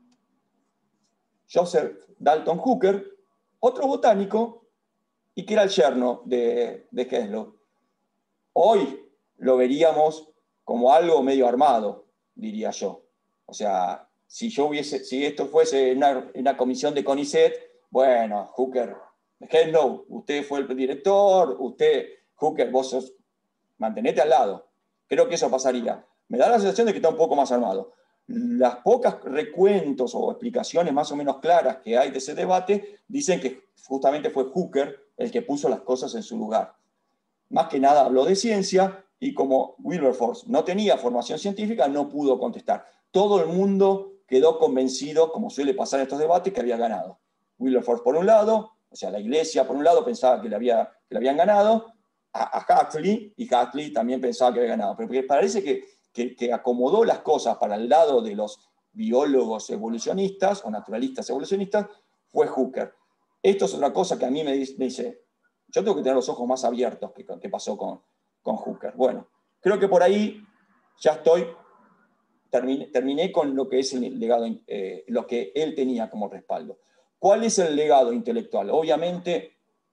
Joseph Dalton Hooker, otro botánico, y que era el yerno de Henslow. Hoy lo veríamos como algo medio armado, diría yo. O sea, si esto fuese una comisión de CONICET, bueno, Hooker, Henslow, usted fue el director, Hooker, vos mantenete al lado. Creo que eso pasaría. Me da la sensación de que está un poco más armado. Las pocas recuentos o explicaciones más o menos claras que hay de ese debate dicen que justamente fue Hooker el que puso las cosas en su lugar. Más que nada habló de ciencia y como Wilberforce no tenía formación científica, no pudo contestar. Todo el mundo quedó convencido, como suele pasar en estos debates, que había ganado. Wilberforce por un lado, o sea, la iglesia por un lado pensaba que le habían ganado, a Huxley, y Huxley también pensaba que había ganado. Pero parece que acomodó las cosas para el lado de los biólogos evolucionistas o naturalistas evolucionistas, fue Hooker. Esto es otra cosa que a mí me dice, yo tengo que tener los ojos más abiertos que pasó con Hooker. Bueno, creo que por ahí ya terminé con lo que es el legado, lo que él tenía como respaldo. ¿Cuál es el legado intelectual? Obviamente,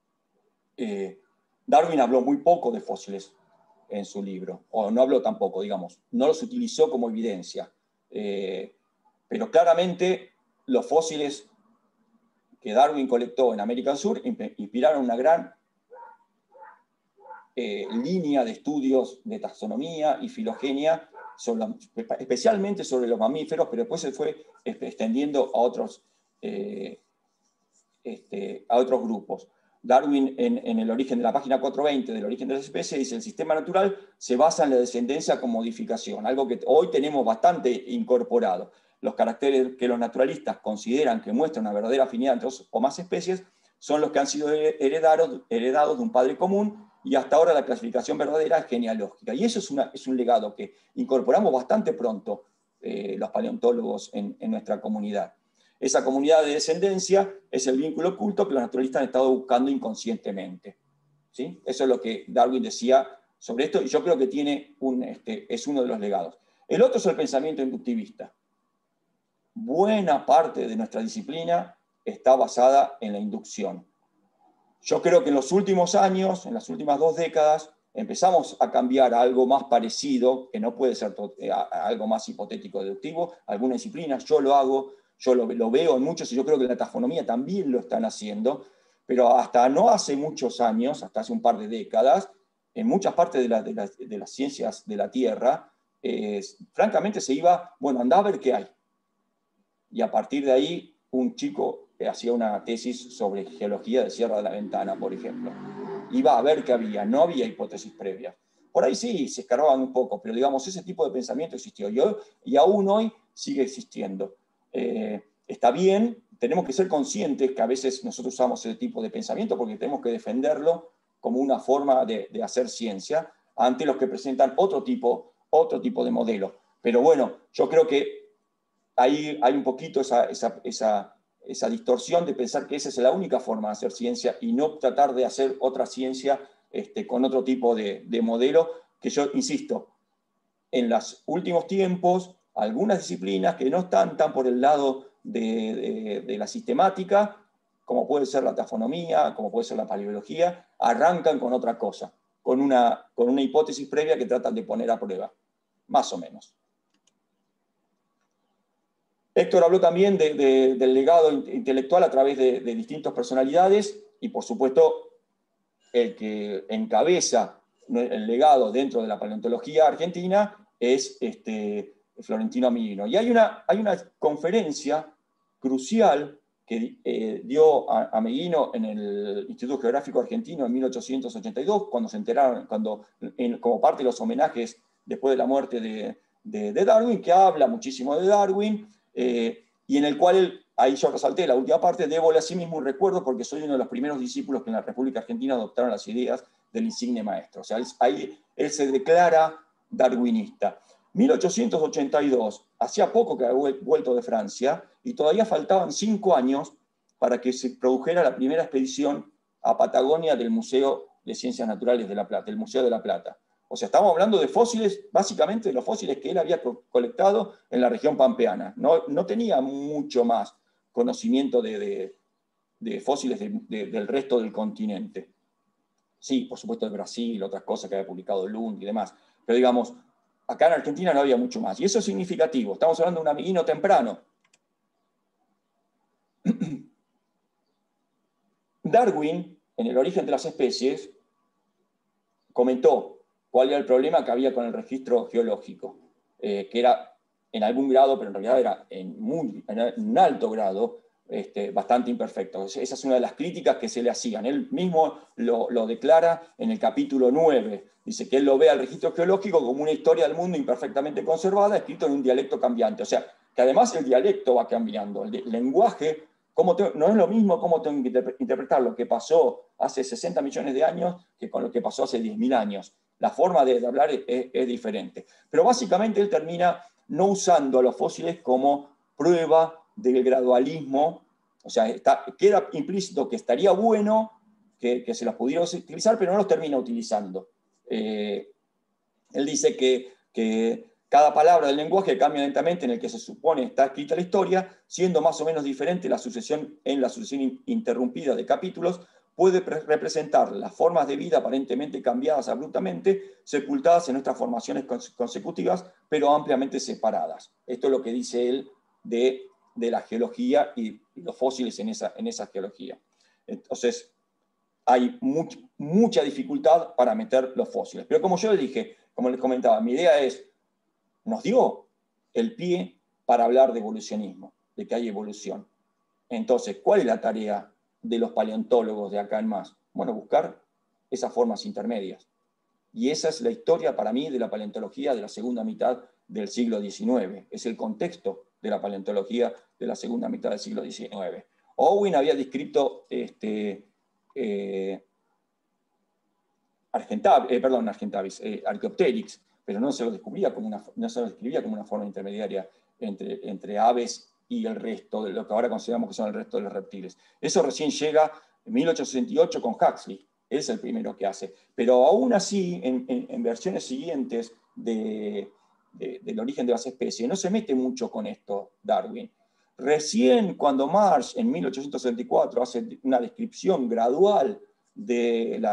Darwin habló muy poco de fósiles en su libro, o no habló tampoco, digamos, no los utilizó como evidencia. Pero claramente los fósiles que Darwin colectó en América del Sur inspiraron una gran línea de estudios de taxonomía y filogenia, especialmente sobre los mamíferos, pero después se fue extendiendo a otros grupos. Darwin, en el origen de la página 420 del origen de las especies, dice: el sistema natural se basa en la descendencia con modificación, algo que hoy tenemos bastante incorporado. Los caracteres que los naturalistas consideran que muestran una verdadera afinidad entre dos o más especies son los que han sido heredados de un padre común, y hasta ahora la clasificación verdadera es genealógica. Y eso es un legado que incorporamos bastante pronto los paleontólogos en nuestra comunidad. Esa comunidad de descendencia es el vínculo oculto que los naturalistas han estado buscando inconscientemente. ¿Sí? Eso es lo que Darwin decía sobre esto, y yo creo que es uno de los legados. El otro es el pensamiento inductivista. Buena parte de nuestra disciplina está basada en la inducción. Yo creo que en los últimos años, en las últimas 2 décadas, empezamos a cambiar a algo más parecido, que no puede ser a algo más hipotético deductivo. Algunas disciplinas yo lo hago, yo lo veo en muchos, y yo creo que en la taxonomía también lo están haciendo, pero hasta no hace muchos años, hasta hace un par de décadas, en muchas partes de las ciencias de la Tierra, francamente se iba, bueno, andá a ver qué hay. Y a partir de ahí, un chico hacía una tesis sobre geología de Sierra de la Ventana, por ejemplo. Iba a ver qué había, no había hipótesis previas. Por ahí sí, se escarbaban un poco, pero digamos, ese tipo de pensamiento existió. Y aún hoy sigue existiendo. Está bien, tenemos que ser conscientes que a veces nosotros usamos ese tipo de pensamiento porque tenemos que defenderlo como una forma de hacer ciencia ante los que presentan otro tipo de modelo. Pero bueno, yo creo que ahí hay un poquito esa distorsión de pensar que esa es la única forma de hacer ciencia y no tratar de hacer otra ciencia con otro tipo de modelo, que yo insisto, en los últimos tiempos, algunas disciplinas que no están tan por el lado de la sistemática, como puede ser la taxonomía, como puede ser la paleobiología, arrancan con otra cosa, con una hipótesis previa que tratan de poner a prueba, más o menos. Héctor habló también del legado intelectual a través de distintas personalidades y, por supuesto, el que encabeza el legado dentro de la paleontología argentina es Florentino Ameghino. Y hay una conferencia crucial que dio Ameghino en el Instituto Geográfico Argentino en 1882, cuando se enteraron, como parte de los homenajes después de la muerte de Darwin, que habla muchísimo de Darwin, y en el cual ahí yo resalté la última parte, débole a sí mismo un recuerdo porque soy uno de los primeros discípulos que en la República Argentina adoptaron las ideas del insigne maestro. O sea, ahí él se declara darwinista. 1882, hacía poco que había vuelto de Francia y todavía faltaban 5 años para que se produjera la primera expedición a Patagonia del Museo de Ciencias Naturales de La Plata, del Museo de La Plata. O sea, estamos hablando de fósiles, básicamente de los fósiles que él había colectado en la región pampeana. No tenía mucho más conocimiento de fósiles del resto del continente. Sí, por supuesto de Brasil, otras cosas que había publicado Lund y demás. Pero digamos, acá en Argentina no había mucho más. Y eso es significativo. Estamos hablando de un Ameghino temprano. Darwin, en El origen de las especies, comentó cuál era el problema que había con el registro geológico, que era en algún grado, pero en realidad era en un alto grado, bastante imperfecto. Esa es una de las críticas que se le hacían. Él mismo lo declara en el capítulo 9. Dice que él lo ve al registro geológico como una historia del mundo imperfectamente conservada, escrito en un dialecto cambiante. O sea, que además el dialecto va cambiando. El lenguaje, no es lo mismo cómo tengo que interpretar lo que pasó hace 60 millones de años que con lo que pasó hace 10.000 años. La forma de hablar es diferente. Pero básicamente él termina no usando a los fósiles como prueba del gradualismo. O sea, queda implícito que estaría bueno que se los pudiera utilizar, pero no los termina utilizando. Él dice que cada palabra del lenguaje cambia lentamente en el que se supone está escrita la historia, siendo más o menos diferente la sucesión interrumpida de capítulos, puede representar las formas de vida aparentemente cambiadas abruptamente, sepultadas en nuestras formaciones consecutivas, pero ampliamente separadas. Esto es lo que dice él de la geología y los fósiles en esa geología. Entonces, hay mucha dificultad para meter los fósiles. Pero como yo les dije, como les comentaba, mi idea es, nos dio el pie para hablar de evolucionismo, de que hay evolución. Entonces, ¿cuál es la tarea de los paleontólogos de acá en más? Bueno, buscar esas formas intermedias. Y esa es la historia para mí de la paleontología de la segunda mitad del siglo XIX. Es el contexto de la paleontología de la segunda mitad del siglo XIX. Owen había descrito Archaeopteryx, pero no se lo describía como una forma intermediaria entre aves y el resto, de lo que ahora consideramos que son el resto de los reptiles. Eso recién llega en 1868 con Huxley, es el primero que hace. Pero aún así, en versiones siguientes del origen de las especies, no se mete mucho con esto Darwin. Recién cuando Marsh, en 1864, hace una descripción gradual del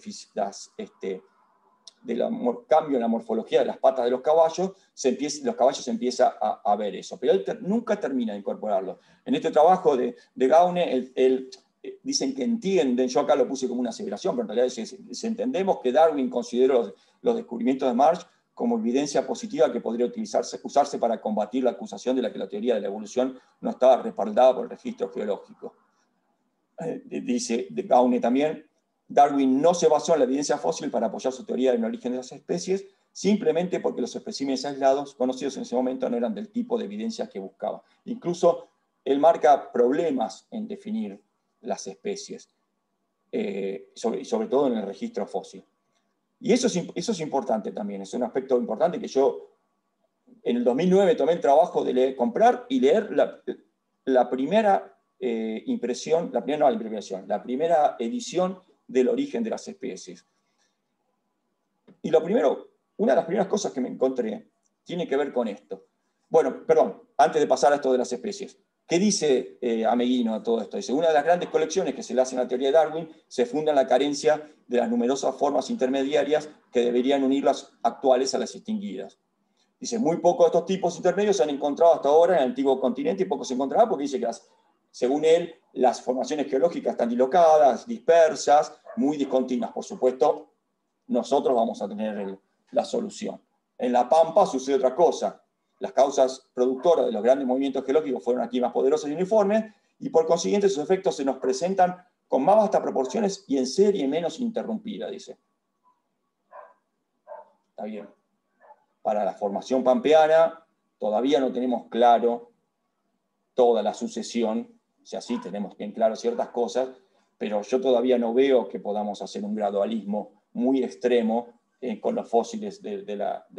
cambio en la morfología de las patas de los caballos, los caballos empiezan a ver eso. Pero él nunca termina de incorporarlo. En este trabajo de Gaune, dicen que entienden, yo acá lo puse como una aseveración, pero en realidad entendemos que Darwin consideró los descubrimientos de Marsh como evidencia positiva que podría usarse para combatir la acusación de la que la teoría de la evolución no estaba respaldada por el registro geológico. Dice Gaune también, Darwin no se basó en la evidencia fósil para apoyar su teoría del origen de las especies, simplemente porque los especímenes aislados conocidos en ese momento no eran del tipo de evidencia que buscaba. Incluso él marca problemas en definir las especies, sobre todo en el registro fósil. Y eso es importante también, es un aspecto importante que yo en el 2009 tomé el trabajo de comprar y leer la primera impresión, la primera edición del origen de las especies. Y una de las primeras cosas que me encontré tiene que ver con esto. Bueno, perdón, antes de pasar a esto de las especies. ¿Qué dice Ameghino a todo esto? Dice, una de las grandes colecciones que se le hace en la teoría de Darwin se funda en la carencia de las numerosas formas intermediarias que deberían unir las actuales a las extinguidas. Dice, muy pocos de estos tipos intermedios se han encontrado hasta ahora en el antiguo continente y pocos se encontrarán porque dice que según él, las formaciones geológicas están dislocadas, dispersas, muy discontinuas. Por supuesto, nosotros vamos a tener la solución. En la Pampa sucede otra cosa. Las causas productoras de los grandes movimientos geológicos fueron aquí más poderosas y uniformes, y por consiguiente sus efectos se nos presentan con más vastas proporciones y en serie menos interrumpida, dice. Está bien. Para la formación pampeana todavía no tenemos claro toda la sucesión, o sea, sí tenemos bien claro ciertas cosas, pero yo todavía no veo que podamos hacer un gradualismo muy extremo con los fósiles de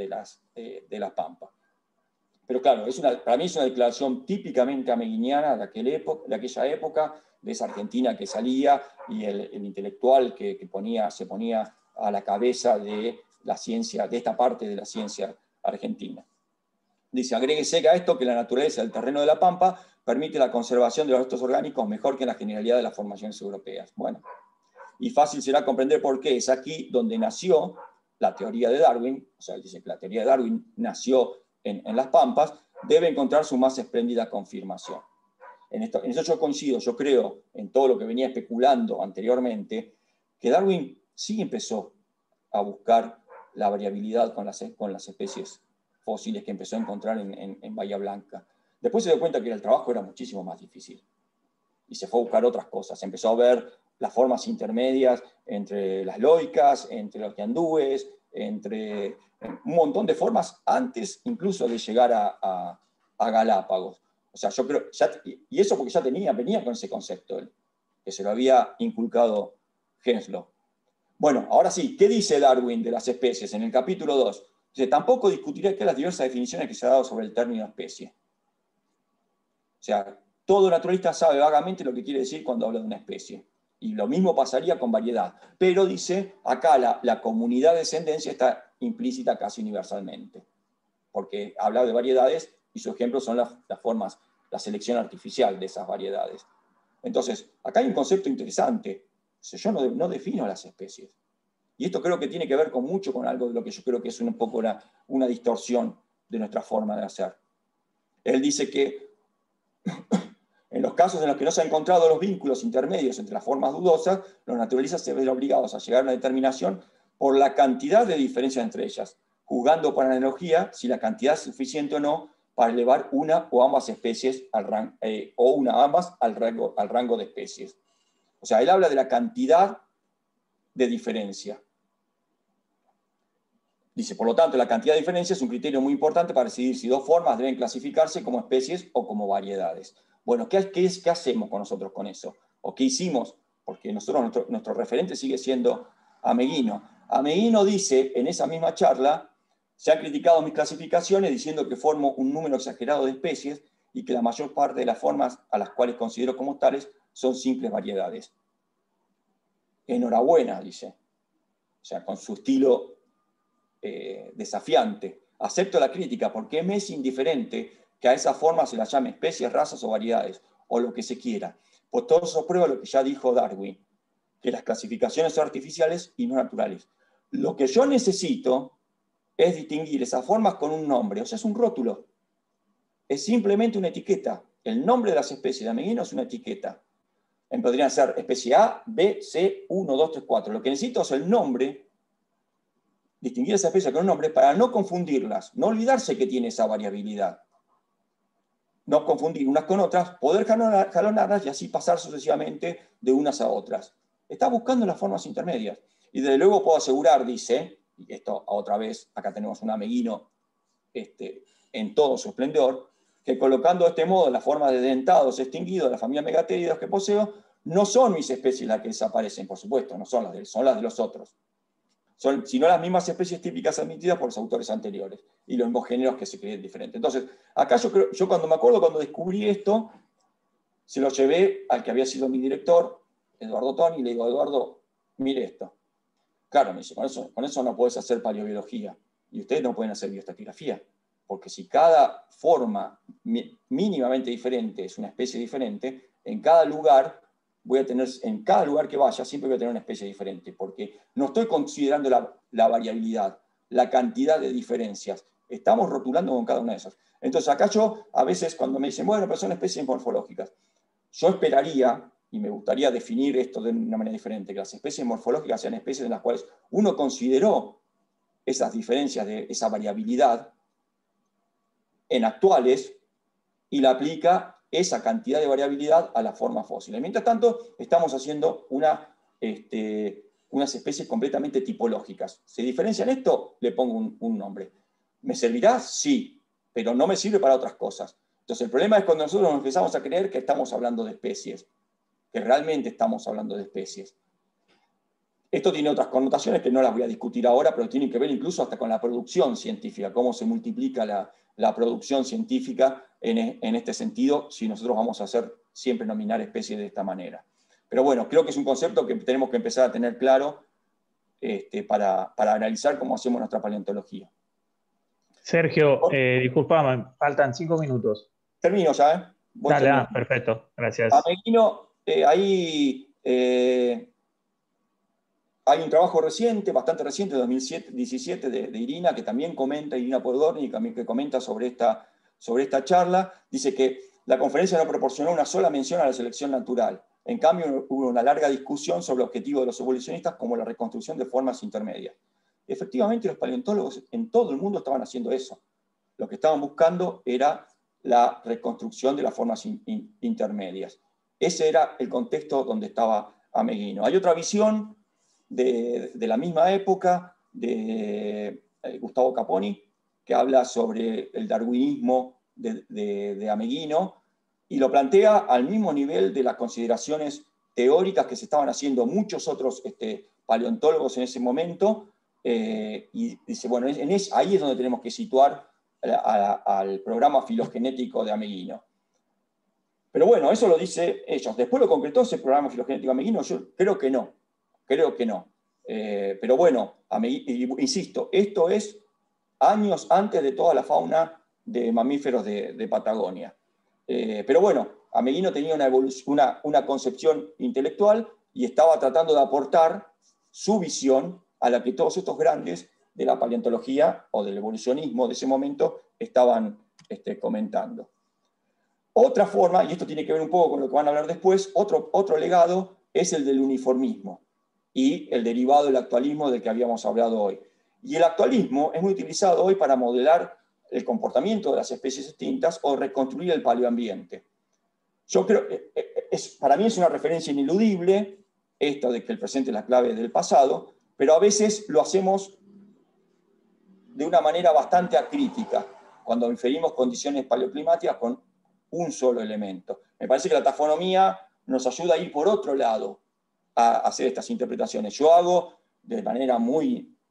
la Pampa. Pero claro, para mí es una declaración típicamente ameghiniana de aquella época, de esa Argentina que salía y el intelectual que se ponía a la cabeza de la ciencia, de esta parte de la ciencia argentina. Dice, agréguese a esto que la naturaleza del terreno de la Pampa permite la conservación de los restos orgánicos mejor que en la generalidad de las formaciones europeas. Bueno, y fácil será comprender por qué es aquí donde nació la teoría de Darwin, o sea, dice que la teoría de Darwin nació en las Pampas, debe encontrar su más espléndida confirmación. En eso yo coincido, yo creo, en todo lo que venía especulando anteriormente, que Darwin sí empezó a buscar la variabilidad con las especies fósiles que empezó a encontrar en Bahía Blanca. Después se dio cuenta que el trabajo era muchísimo más difícil y se fue a buscar otras cosas. Empezó a ver las formas intermedias entre las loicas, entre los yandúes, entre un montón de formas antes incluso de llegar a Galápagos. O sea, yo creo, y eso porque venía con ese concepto, que se lo había inculcado Henslow. Bueno, ahora sí, ¿qué dice Darwin de las especies? En el capítulo 2, dice, tampoco discutiré que las diversas definiciones que se han dado sobre el término especie. O sea, todo naturalista sabe vagamente lo que quiere decir cuando habla de una especie. Y lo mismo pasaría con variedad. Pero dice, acá la comunidad de descendencia está implícita casi universalmente. Porque habla de variedades y su ejemplo son las formas, la selección artificial de esas variedades. Entonces, acá hay un concepto interesante. Yo no defino las especies. Y esto creo que tiene que ver mucho con algo de lo que yo creo que es un poco una distorsión de nuestra forma de hacer. Él dice que en los casos en los que no se han encontrado los vínculos intermedios entre las formas dudosas, los naturalistas se ven obligados a llegar a una determinación por la cantidad de diferencias entre ellas, juzgando por analogía si la cantidad es suficiente o no para elevar una o ambas especies al rango de especies. O sea, él habla de la cantidad de diferencia. Dice, por lo tanto, la cantidad de diferencia es un criterio muy importante para decidir si dos formas deben clasificarse como especies o como variedades. Bueno, ¿qué hacemos con nosotros con eso? ¿O qué hicimos? Porque nuestro referente sigue siendo Ameghino. Ameghino dice en esa misma charla Se han criticado mis clasificaciones diciendo que formo un número exagerado de especies y que la mayor parte de las formas a las cuales considero como tales son simples variedades. Enhorabuena, dice. O sea, con su estilo desafiante. Acepto la crítica porque me es indiferente que a esas formas se las llame especies, razas o variedades, o lo que se quiera. Pues todo eso prueba lo que ya dijo Darwin, que las clasificaciones son artificiales y no naturales. Lo que yo necesito es distinguir esas formas con un nombre, o sea, es un rótulo. Es simplemente una etiqueta. El nombre de las especies de ameguino es una etiqueta. Podrían ser especie A, B, C, 1, 2, 3, 4. Lo que necesito es el nombre, distinguir esa especie con un nombre para no confundirlas, no olvidarse que tiene esa variabilidad. No confundir unas con otras, poder jalonarlas y así pasar sucesivamente de unas a otras. Está buscando las formas intermedias. Y desde luego puedo asegurar, dice, y esto otra vez, acá tenemos un ameguino en todo su esplendor, que colocando de este modo las formas de dentados extinguidos de la familia Megatheriidae que poseo, no son mis especies las que desaparecen, por supuesto, no son las de los otros. Son, sino las mismas especies típicas admitidas por los autores anteriores y los mismos géneros que se creen diferentes. Entonces, acá yo cuando me acuerdo, cuando descubrí esto, se lo llevé al que había sido mi director, Eduardo Toni, y le digo, Eduardo, mire esto. Claro, me dice, con eso no puedes hacer paleobiología y ustedes no pueden hacer bioestratigrafía, porque si cada forma mínimamente diferente es una especie diferente, en cada lugar en cada lugar que vaya siempre voy a tener una especie diferente, porque no estoy considerando la variabilidad, la cantidad de diferencias, estamos rotulando con cada una de esas. Entonces acá yo, a veces cuando me dicen, bueno, pero son especies morfológicas, yo esperaría, y me gustaría definir esto de una manera diferente, que las especies morfológicas sean especies en las cuales uno consideró esas diferencias, esa variabilidad en actuales y la aplica esa cantidad de variabilidad a la forma fósil. Mientras tanto, estamos haciendo unas especies completamente tipológicas. ¿Se diferencian esto? Le pongo un nombre. ¿Me servirá? Sí, pero no me sirve para otras cosas. Entonces, el problema es cuando nosotros nos empezamos a creer que estamos hablando de especies, que realmente estamos hablando de especies. Esto tiene otras connotaciones que no las voy a discutir ahora, pero tienen que ver incluso hasta con la producción científica, cómo se multiplica la producción científica en este sentido, si nosotros vamos a hacer siempre nominar especies de esta manera. Pero bueno, creo que es un concepto que tenemos que empezar a tener claro para analizar cómo hacemos nuestra paleontología. Sergio, disculpame, faltan 5 minutos. Termino ya, ¿eh? Dale, perfecto, gracias. Ameguino, ahí hay un trabajo reciente, bastante reciente, de 2017, de Irina, que también comenta, Irina Podgorny, que comenta sobre esta charla. Dice que la conferencia no proporcionó una sola mención a la selección natural. En cambio, hubo una larga discusión sobre el objetivo de los evolucionistas como la reconstrucción de formas intermedias. Efectivamente, los paleontólogos en todo el mundo estaban haciendo eso. Lo que estaban buscando era la reconstrucción de las formas intermedias. Ese era el contexto donde estaba Ameguino. Hay otra visión de la misma época, de Gustavo Caponi, que habla sobre el darwinismo de Ameguino, y lo plantea al mismo nivel de las consideraciones teóricas que se estaban haciendo muchos otros paleontólogos en ese momento, y dice, bueno, ahí es donde tenemos que situar al programa filogenético de Ameguino. Pero bueno, eso lo dice ellos. Después lo concretó ese programa filogenético de Ameguino, yo creo que no. Pero bueno, insisto, esto es años antes de toda la fauna de mamíferos de Patagonia. Pero bueno, Ameguino tenía una concepción intelectual y estaba tratando de aportar su visión a la que todos estos grandes de la paleontología o del evolucionismo de ese momento estaban comentando. Otra forma, y esto tiene que ver un poco con lo que van a hablar después, otro legado es el del uniformismo y el derivado del actualismo del que habíamos hablado hoy. Y el actualismo es muy utilizado hoy para modelar el comportamiento de las especies extintas o reconstruir el paleoambiente. Yo creo, para mí es una referencia ineludible, esto de que el presente es la clave del pasado, pero a veces lo hacemos de una manera bastante acrítica, cuando inferimos condiciones paleoclimáticas con un solo elemento. Me parece que la taxonomía nos ayuda a ir por otro lado, a hacer estas interpretaciones. Yo hago de manera muy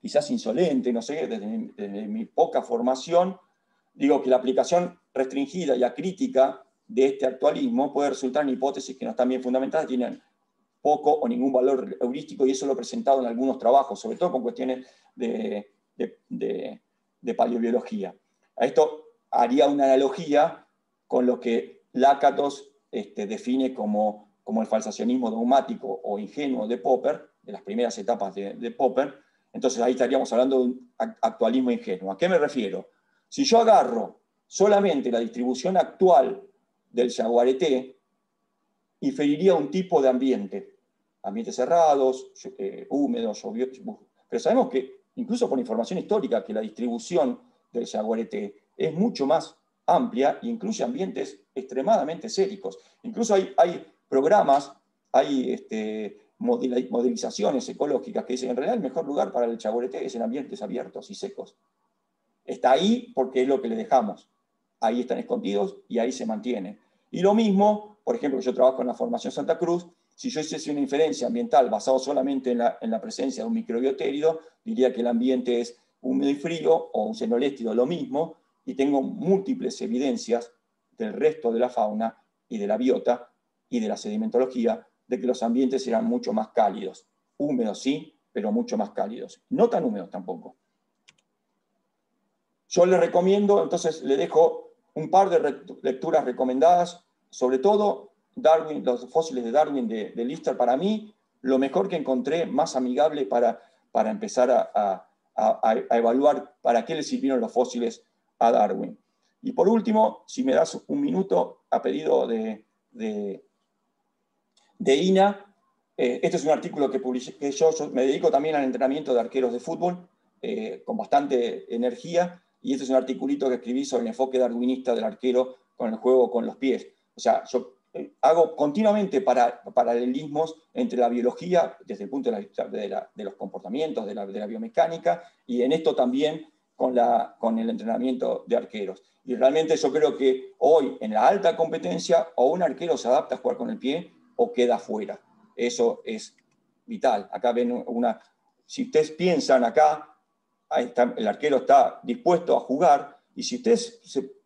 quizás insolente, no sé, desde mi poca formación, digo que la aplicación restringida y acrítica de este actualismo puede resultar en hipótesis que no están bien fundamentadas, tienen poco o ningún valor heurístico, y eso lo he presentado en algunos trabajos, sobre todo con cuestiones de paleobiología. A esto haría una analogía con lo que Lakatos define como el falsacionismo dogmático o ingenuo de Popper, de las primeras etapas de Popper. Entonces ahí estaríamos hablando de un actualismo ingenuo. ¿A qué me refiero? Si yo agarro solamente la distribución actual del jaguareté, inferiría un tipo de ambientes cerrados, húmedos, lluviosos. Pero sabemos que, incluso por información histórica, que la distribución del jaguareté es mucho más amplia e incluye ambientes extremadamente séricos. Incluso hay programas, hay modelizaciones ecológicas que dicen, en realidad el mejor lugar para el jaguareté es en ambientes abiertos y secos. Está ahí porque es lo que le dejamos. Ahí están escondidos y ahí se mantienen. Y lo mismo, por ejemplo, yo trabajo en la Formación Santa Cruz, si yo hiciese una inferencia ambiental basada solamente en la presencia de un microbiotérido, diría que el ambiente es húmedo y frío, o un senoléstido lo mismo, y tengo múltiples evidencias del resto de la fauna y de la biota y de la sedimentología de que los ambientes eran mucho más cálidos. Húmedos sí, pero mucho más cálidos. No tan húmedos tampoco. Yo le recomiendo, entonces le dejo un par de lecturas recomendadas, sobre todo Darwin, los fósiles de Darwin de Lister, para mí, lo mejor que encontré, más amigable para empezar a evaluar para qué le sirvieron los fósiles a Darwin. Y por último, si me das un minuto, a pedido de Ina, este es un artículo que publiqué, que yo me dedico también al entrenamiento de arqueros de fútbol, con bastante energía, y este es un articulito que escribí sobre el enfoque darwinista del arquero con el juego con los pies. O sea, yo hago continuamente paralelismos entre la biología, desde el punto de los comportamientos, de la biomecánica, y en esto también con el entrenamiento de arqueros. Y realmente yo creo que hoy, en la alta competencia, o un arquero se adapta a jugar con el pie o queda fuera. Eso es vital. Acá ven si ustedes piensan acá, el arquero está dispuesto a jugar, y si ustedes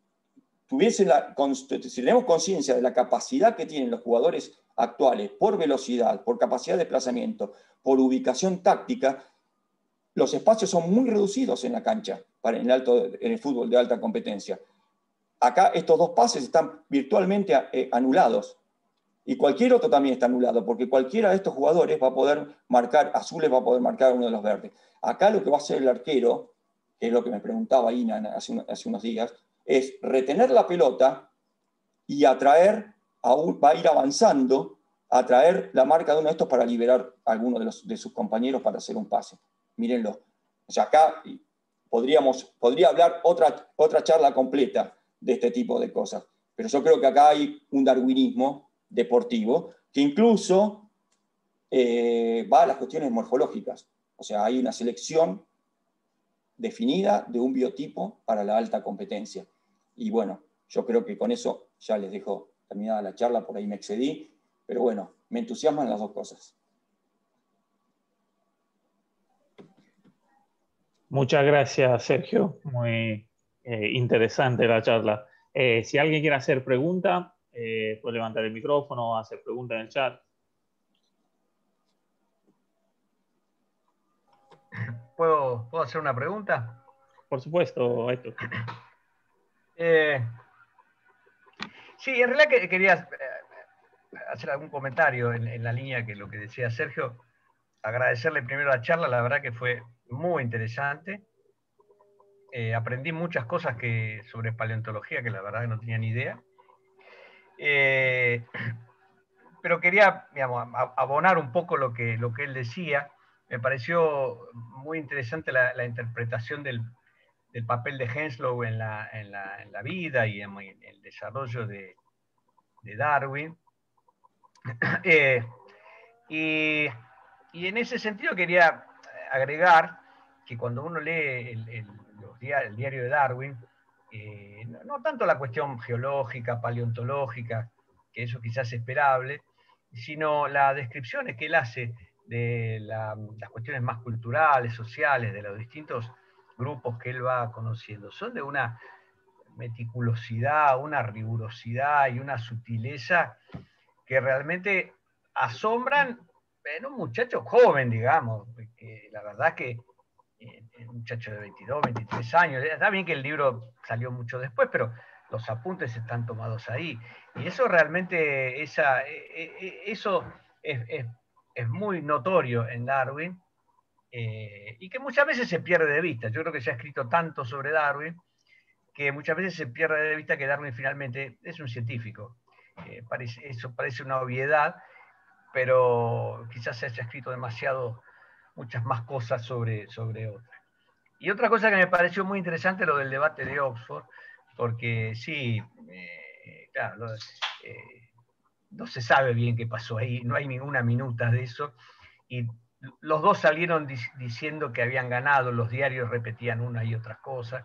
si tenemos conciencia de la capacidad que tienen los jugadores actuales por velocidad, por capacidad de desplazamiento, por ubicación táctica, los espacios son muy reducidos en la cancha en el fútbol de alta competencia. Acá estos dos pases están virtualmente anulados. Y cualquier otro también está anulado, porque cualquiera de estos jugadores va a poder marcar, azules va a poder marcar a uno de los verdes. Acá lo que va a hacer el arquero, que es lo que me preguntaba Ina hace unos días, es retener la pelota y atraer, va a ir avanzando, a atraer la marca de uno de estos para liberar a alguno de sus compañeros para hacer un pase. Mírenlo. O sea, acá podría hablar otra charla completa de este tipo de cosas. Pero yo creo que acá hay un darwinismo deportivo que incluso va a las cuestiones morfológicas. O sea, hay una selección definida de un biotipo para la alta competencia. Y bueno, yo creo que con eso ya les dejo terminada la charla, por ahí me excedí, pero bueno, me entusiasman las dos cosas. Muchas gracias, Sergio. Muy interesante la charla. Si alguien quiere hacer pregunta, puede levantar el micrófono o hacer pregunta en el chat. ¿Puedo hacer una pregunta? Por supuesto, Héctor. Sí, en realidad quería hacer algún comentario en la línea que lo que decía Sergio. Agradecerle primero la charla, la verdad que fue muy interesante. Aprendí muchas cosas sobre paleontología que la verdad que no tenía ni idea. Pero quería, digamos, abonar un poco lo que él decía. Me pareció muy interesante la interpretación del papel de Henslow en la vida y en el desarrollo de Darwin. Y en ese sentido quería agregar que cuando uno lee el diario de Darwin, no tanto la cuestión geológica, paleontológica, que eso quizás es esperable, sino las descripciones que él hace las cuestiones más culturales, sociales, de los distintos grupos que él va conociendo. Son de una meticulosidad, una rigurosidad y una sutileza que realmente asombran en un muchacho joven, digamos, que la verdad que un muchacho de 22, 23 años, está bien que el libro salió mucho después, pero los apuntes están tomados ahí. Y eso realmente, eso es muy notorio en Darwin, y que muchas veces se pierde de vista. Yo creo que se ha escrito tanto sobre Darwin que muchas veces se pierde de vista que Darwin finalmente es un científico. Eso parece una obviedad, pero quizás se haya escrito muchas más cosas sobre otras. Y otra cosa que me pareció muy interesante, lo del debate de Oxford, porque sí, claro, no se sabe bien qué pasó ahí, no hay ninguna minuta de eso, y los dos salieron diciendo que habían ganado, los diarios repetían una y otras cosas.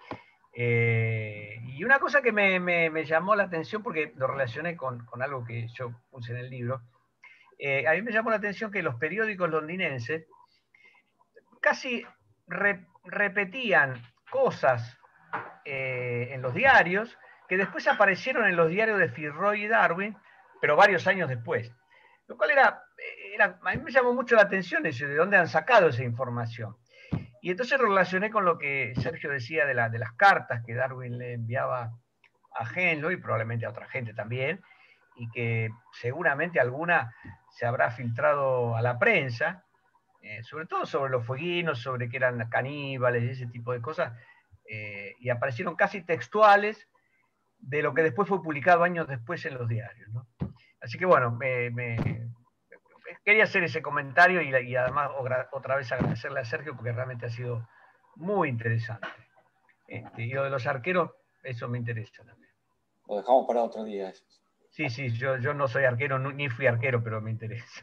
Y una cosa que me llamó la atención, porque lo relacioné con algo que yo puse en el libro, a mí me llamó la atención que los periódicos londinenses casi repetían cosas en los diarios que después aparecieron en los diarios de Fitzroy y Darwin, pero varios años después. Lo cual a mí me llamó mucho la atención eso, de dónde han sacado esa información. Y entonces lo relacioné con lo que Sergio decía de las cartas que Darwin le enviaba a Henlo y probablemente a otra gente también, y que seguramente alguna se habrá filtrado a la prensa, sobre todo sobre los fueguinos, sobre que eran caníbales y ese tipo de cosas, y aparecieron casi textuales de lo que después fue publicado años después en los diarios, ¿no? Así que bueno, quería hacer ese comentario y además otra vez agradecerle a Sergio porque realmente ha sido muy interesante. Y lo de los arqueros, eso me interesa también. Lo dejamos para otro día. Eso. Sí, yo no soy arquero, ni fui arquero, pero me interesa.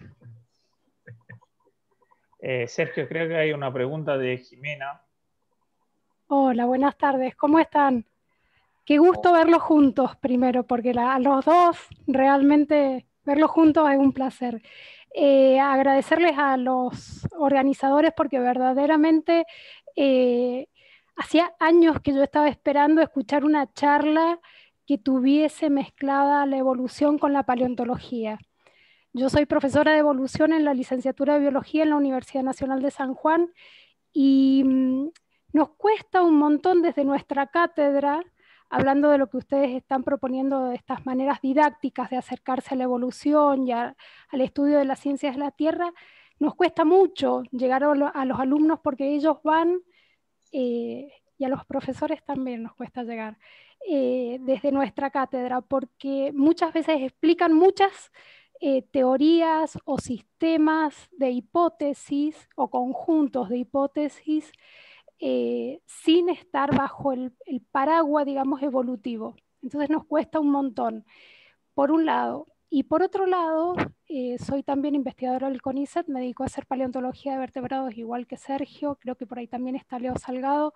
Sergio, creo que hay una pregunta de Jimena. Hola, buenas tardes, ¿cómo están? Qué gusto verlos juntos primero, porque a los dos realmente verlos juntos es un placer. Agradecerles a los organizadores porque verdaderamente hacía años que yo estaba esperando escuchar una charla que tuviese mezclada la evolución con la paleontología. Yo soy profesora de evolución en la licenciatura de biología en la Universidad Nacional de San Juan y nos cuesta un montón desde nuestra cátedra, hablando de lo que ustedes están proponiendo, de estas maneras didácticas de acercarse a la evolución y al estudio de las ciencias de la Tierra, nos cuesta mucho llegar a los alumnos porque ellos van, y a los profesores también nos cuesta llegar, desde nuestra cátedra, porque muchas veces explican muchas teorías o sistemas de hipótesis o conjuntos de hipótesis sin estar bajo el paraguas, digamos, evolutivo. Entonces nos cuesta un montón, por un lado. Y por otro lado, soy también investigadora del CONICET, me dedico a hacer paleontología de vertebrados igual que Sergio, creo que por ahí también está Leo Salgado.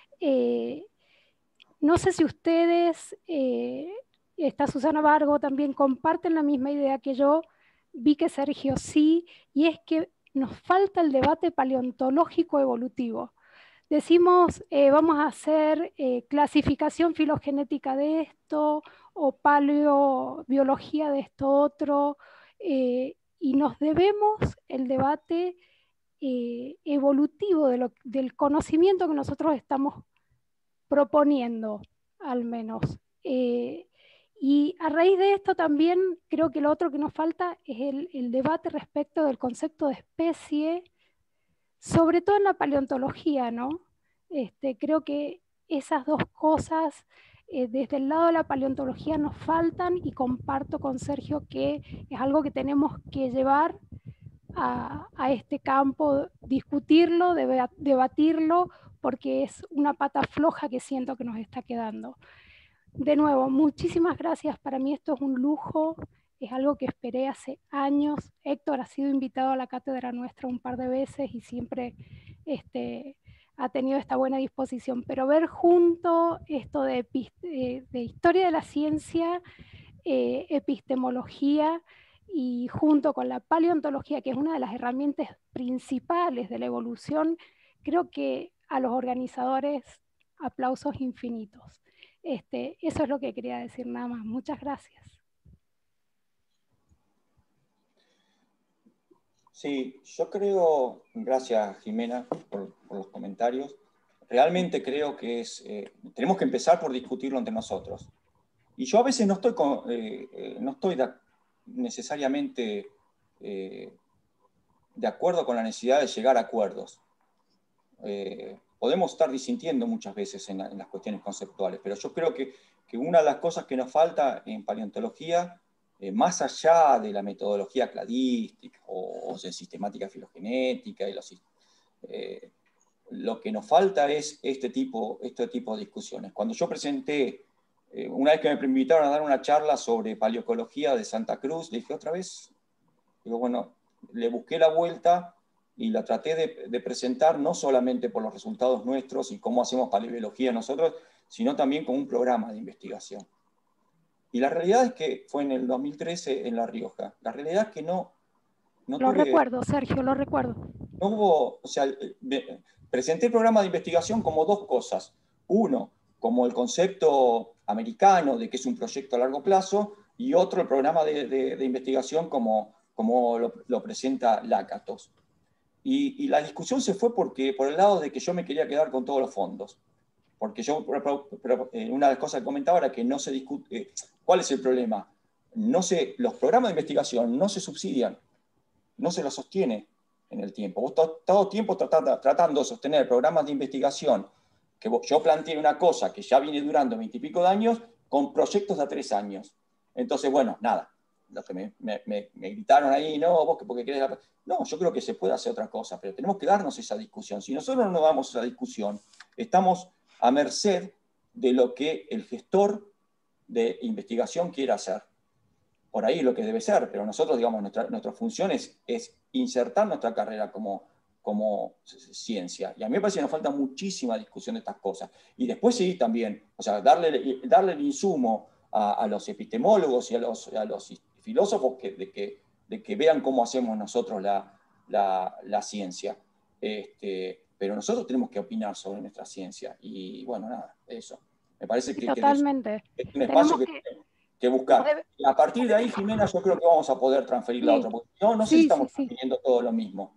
No sé si ustedes, está Susana Vargo, también comparten la misma idea que yo, vi que Sergio sí, y es que nos falta el debate paleontológico evolutivo. Decimos, vamos a hacer clasificación filogenética de esto, o paleobiología de esto otro, y nos debemos el debate evolutivo del conocimiento que nosotros estamos proponiendo, al menos. Y a raíz de esto también creo que lo otro que nos falta es el debate respecto del concepto de especie, sobre todo en la paleontología, ¿no? Creo que esas dos cosas desde el lado de la paleontología nos faltan, y comparto con Sergio que es algo que tenemos que llevar a este campo, discutirlo, debatirlo, porque es una pata floja que siento que nos está quedando. De nuevo, muchísimas gracias. Para mí esto es un lujo, es algo que esperé hace años. Héctor ha sido invitado a la cátedra nuestra un par de veces y siempre ha tenido esta buena disposición. Pero ver junto esto de historia de la ciencia, epistemología, y junto con la paleontología, que es una de las herramientas principales de la evolución, creo que a los organizadores aplausos infinitos. Eso es lo que quería decir nada más. Muchas gracias. Sí, yo creo, gracias Jimena por los comentarios, realmente creo que tenemos que empezar por discutirlo entre nosotros. Y yo a veces no estoy, necesariamente de acuerdo con la necesidad de llegar a acuerdos. Podemos estar disintiendo muchas veces en las cuestiones conceptuales, pero yo creo que una de las cosas que nos falta en paleontología, más allá de la metodología cladística o de sistemática filogenética, lo que nos falta es este tipo de discusiones. Cuando yo presenté, una vez que me invitaron a dar una charla sobre paleoecología de Santa Cruz, le dije otra vez, digo, bueno, le busqué la vuelta y la traté de presentar no solamente por los resultados nuestros y cómo hacemos paleobiología nosotros, sino también con un programa de investigación. Y la realidad es que fue en el 2013 en La Rioja. La realidad es que no recuerdo, Sergio, lo recuerdo. No hubo, o sea, presenté el programa de investigación como dos cosas. Uno, como el concepto americano de que es un proyecto a largo plazo, y otro, el programa de investigación como lo presenta Lakatos. Y la discusión se fue por el lado de que yo me quería quedar con todos los fondos. Porque una de las cosas que comentaba era que no se discute. ¿Cuál es el problema? Los programas de investigación no se subsidian, no se los sostiene en el tiempo. Vos todo el tiempo tratando de sostener programas de investigación, que yo planteé una cosa que ya viene durando 20 y pico de años, con proyectos de 3 años. Entonces, bueno, nada. Los que me gritaron ahí, no, vos porque querés... No, yo creo que se puede hacer otra cosa, pero tenemos que darnos esa discusión. Si nosotros no nos damos esa discusión, estamos a merced de lo que el gestor de investigación quiera hacer. Por ahí lo que debe ser, pero nosotros, digamos, nuestra función es insertar nuestra carrera como ciencia. Y a mí me parece que nos falta muchísima discusión de estas cosas. Y después sí, también, o sea, darle el insumo a los epistemólogos y a los filósofos de que vean cómo hacemos nosotros la ciencia. Pero nosotros tenemos que opinar sobre nuestra ciencia. Y bueno, nada, eso. Me parece que totalmente. Es un espacio que buscar. A partir de ahí, Jimena, yo creo que vamos a poder transferir la otra. Porque no sé si estamos transfiriendo todo lo mismo.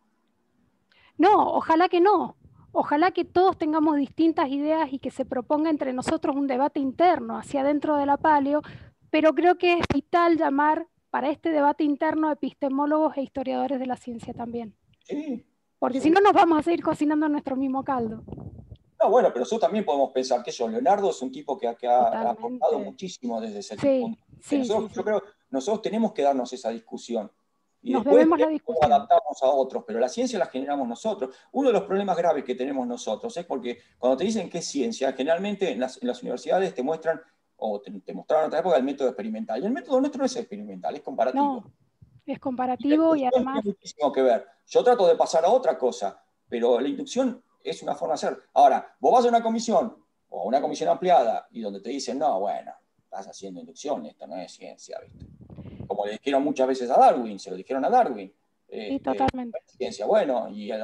No, ojalá que no. Ojalá que todos tengamos distintas ideas y que se proponga entre nosotros un debate interno hacia adentro de la paleo, pero creo que es vital llamar para este debate interno epistemólogos e historiadores de la ciencia también. Sí. Porque si no nos vamos a seguir cocinando nuestro mismo caldo. No, bueno, pero nosotros también podemos pensar que Leonardo es un tipo que ha aportado muchísimo desde ese punto. Yo creo que nosotros tenemos que darnos esa discusión. Y nos después debemos la discusión. cómo adaptamos a otros, pero la ciencia la generamos nosotros. Uno de los problemas graves que tenemos nosotros es porque cuando te dicen qué es ciencia, generalmente en las universidades te muestran, o te mostraron en otra época, el método experimental. Y el método nuestro no es experimental, es comparativo. No, es comparativo y además... Tiene muchísimo que ver. Yo trato de pasar a otra cosa, pero la inducción es una forma de hacer. Ahora, vos vas a una comisión, o a una comisión ampliada, y donde te dicen, no, bueno, estás haciendo inducción, esto no es ciencia, ¿viste? Como le dijeron muchas veces a Darwin, se lo dijeron a Darwin. Sí, totalmente. Ciencia, bueno, y a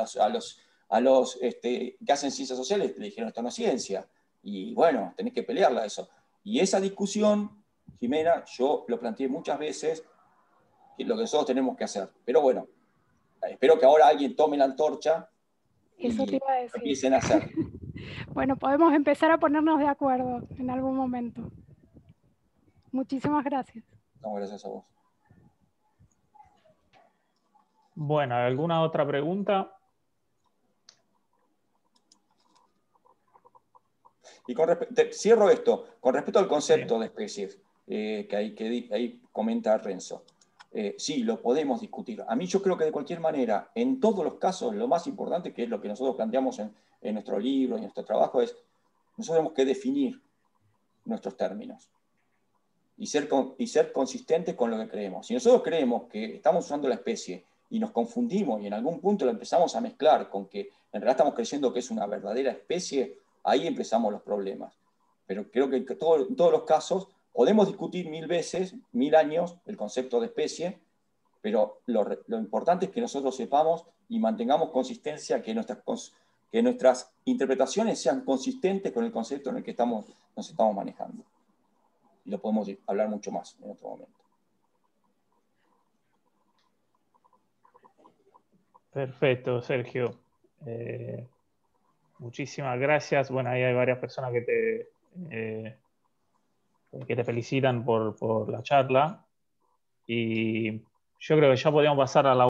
los que hacen ciencias sociales le dijeron, esto no es ciencia. Y bueno, tenés que pelearla eso. Y esa discusión, Jimena, yo lo planteé muchas veces, que es lo que nosotros tenemos que hacer. Pero bueno, espero que ahora alguien tome la antorcha eso te iba a decir. Empiecen a hacer. Bueno, podemos empezar a ponernos de acuerdo en algún momento. Muchísimas gracias. No, gracias a vos. Bueno, ¿alguna otra pregunta? Y cierro esto, con respecto al concepto de especies, que ahí comenta Renzo. Sí, lo podemos discutir. A mí yo creo que de cualquier manera, en todos los casos, lo más importante, que es lo que nosotros planteamos en nuestro libro, en nuestro trabajo, es nosotros tenemos que definir nuestros términos y ser consistentes con lo que creemos. Si nosotros creemos que estamos usando la especie y nos confundimos y en algún punto lo empezamos a mezclar con que en realidad estamos creyendo que es una verdadera especie, ahí empezamos los problemas. Pero creo que en todos los casos podemos discutir 1000 veces, 1000 años, el concepto de especie, pero lo importante es que nosotros sepamos y mantengamos consistencia, que nuestras interpretaciones sean consistentes con el concepto en el que nos estamos manejando. Y lo podemos hablar mucho más en otro momento. Perfecto, Sergio. Muchísimas gracias. Bueno, ahí hay varias personas que te felicitan por la charla. Y yo creo que ya podemos pasar a la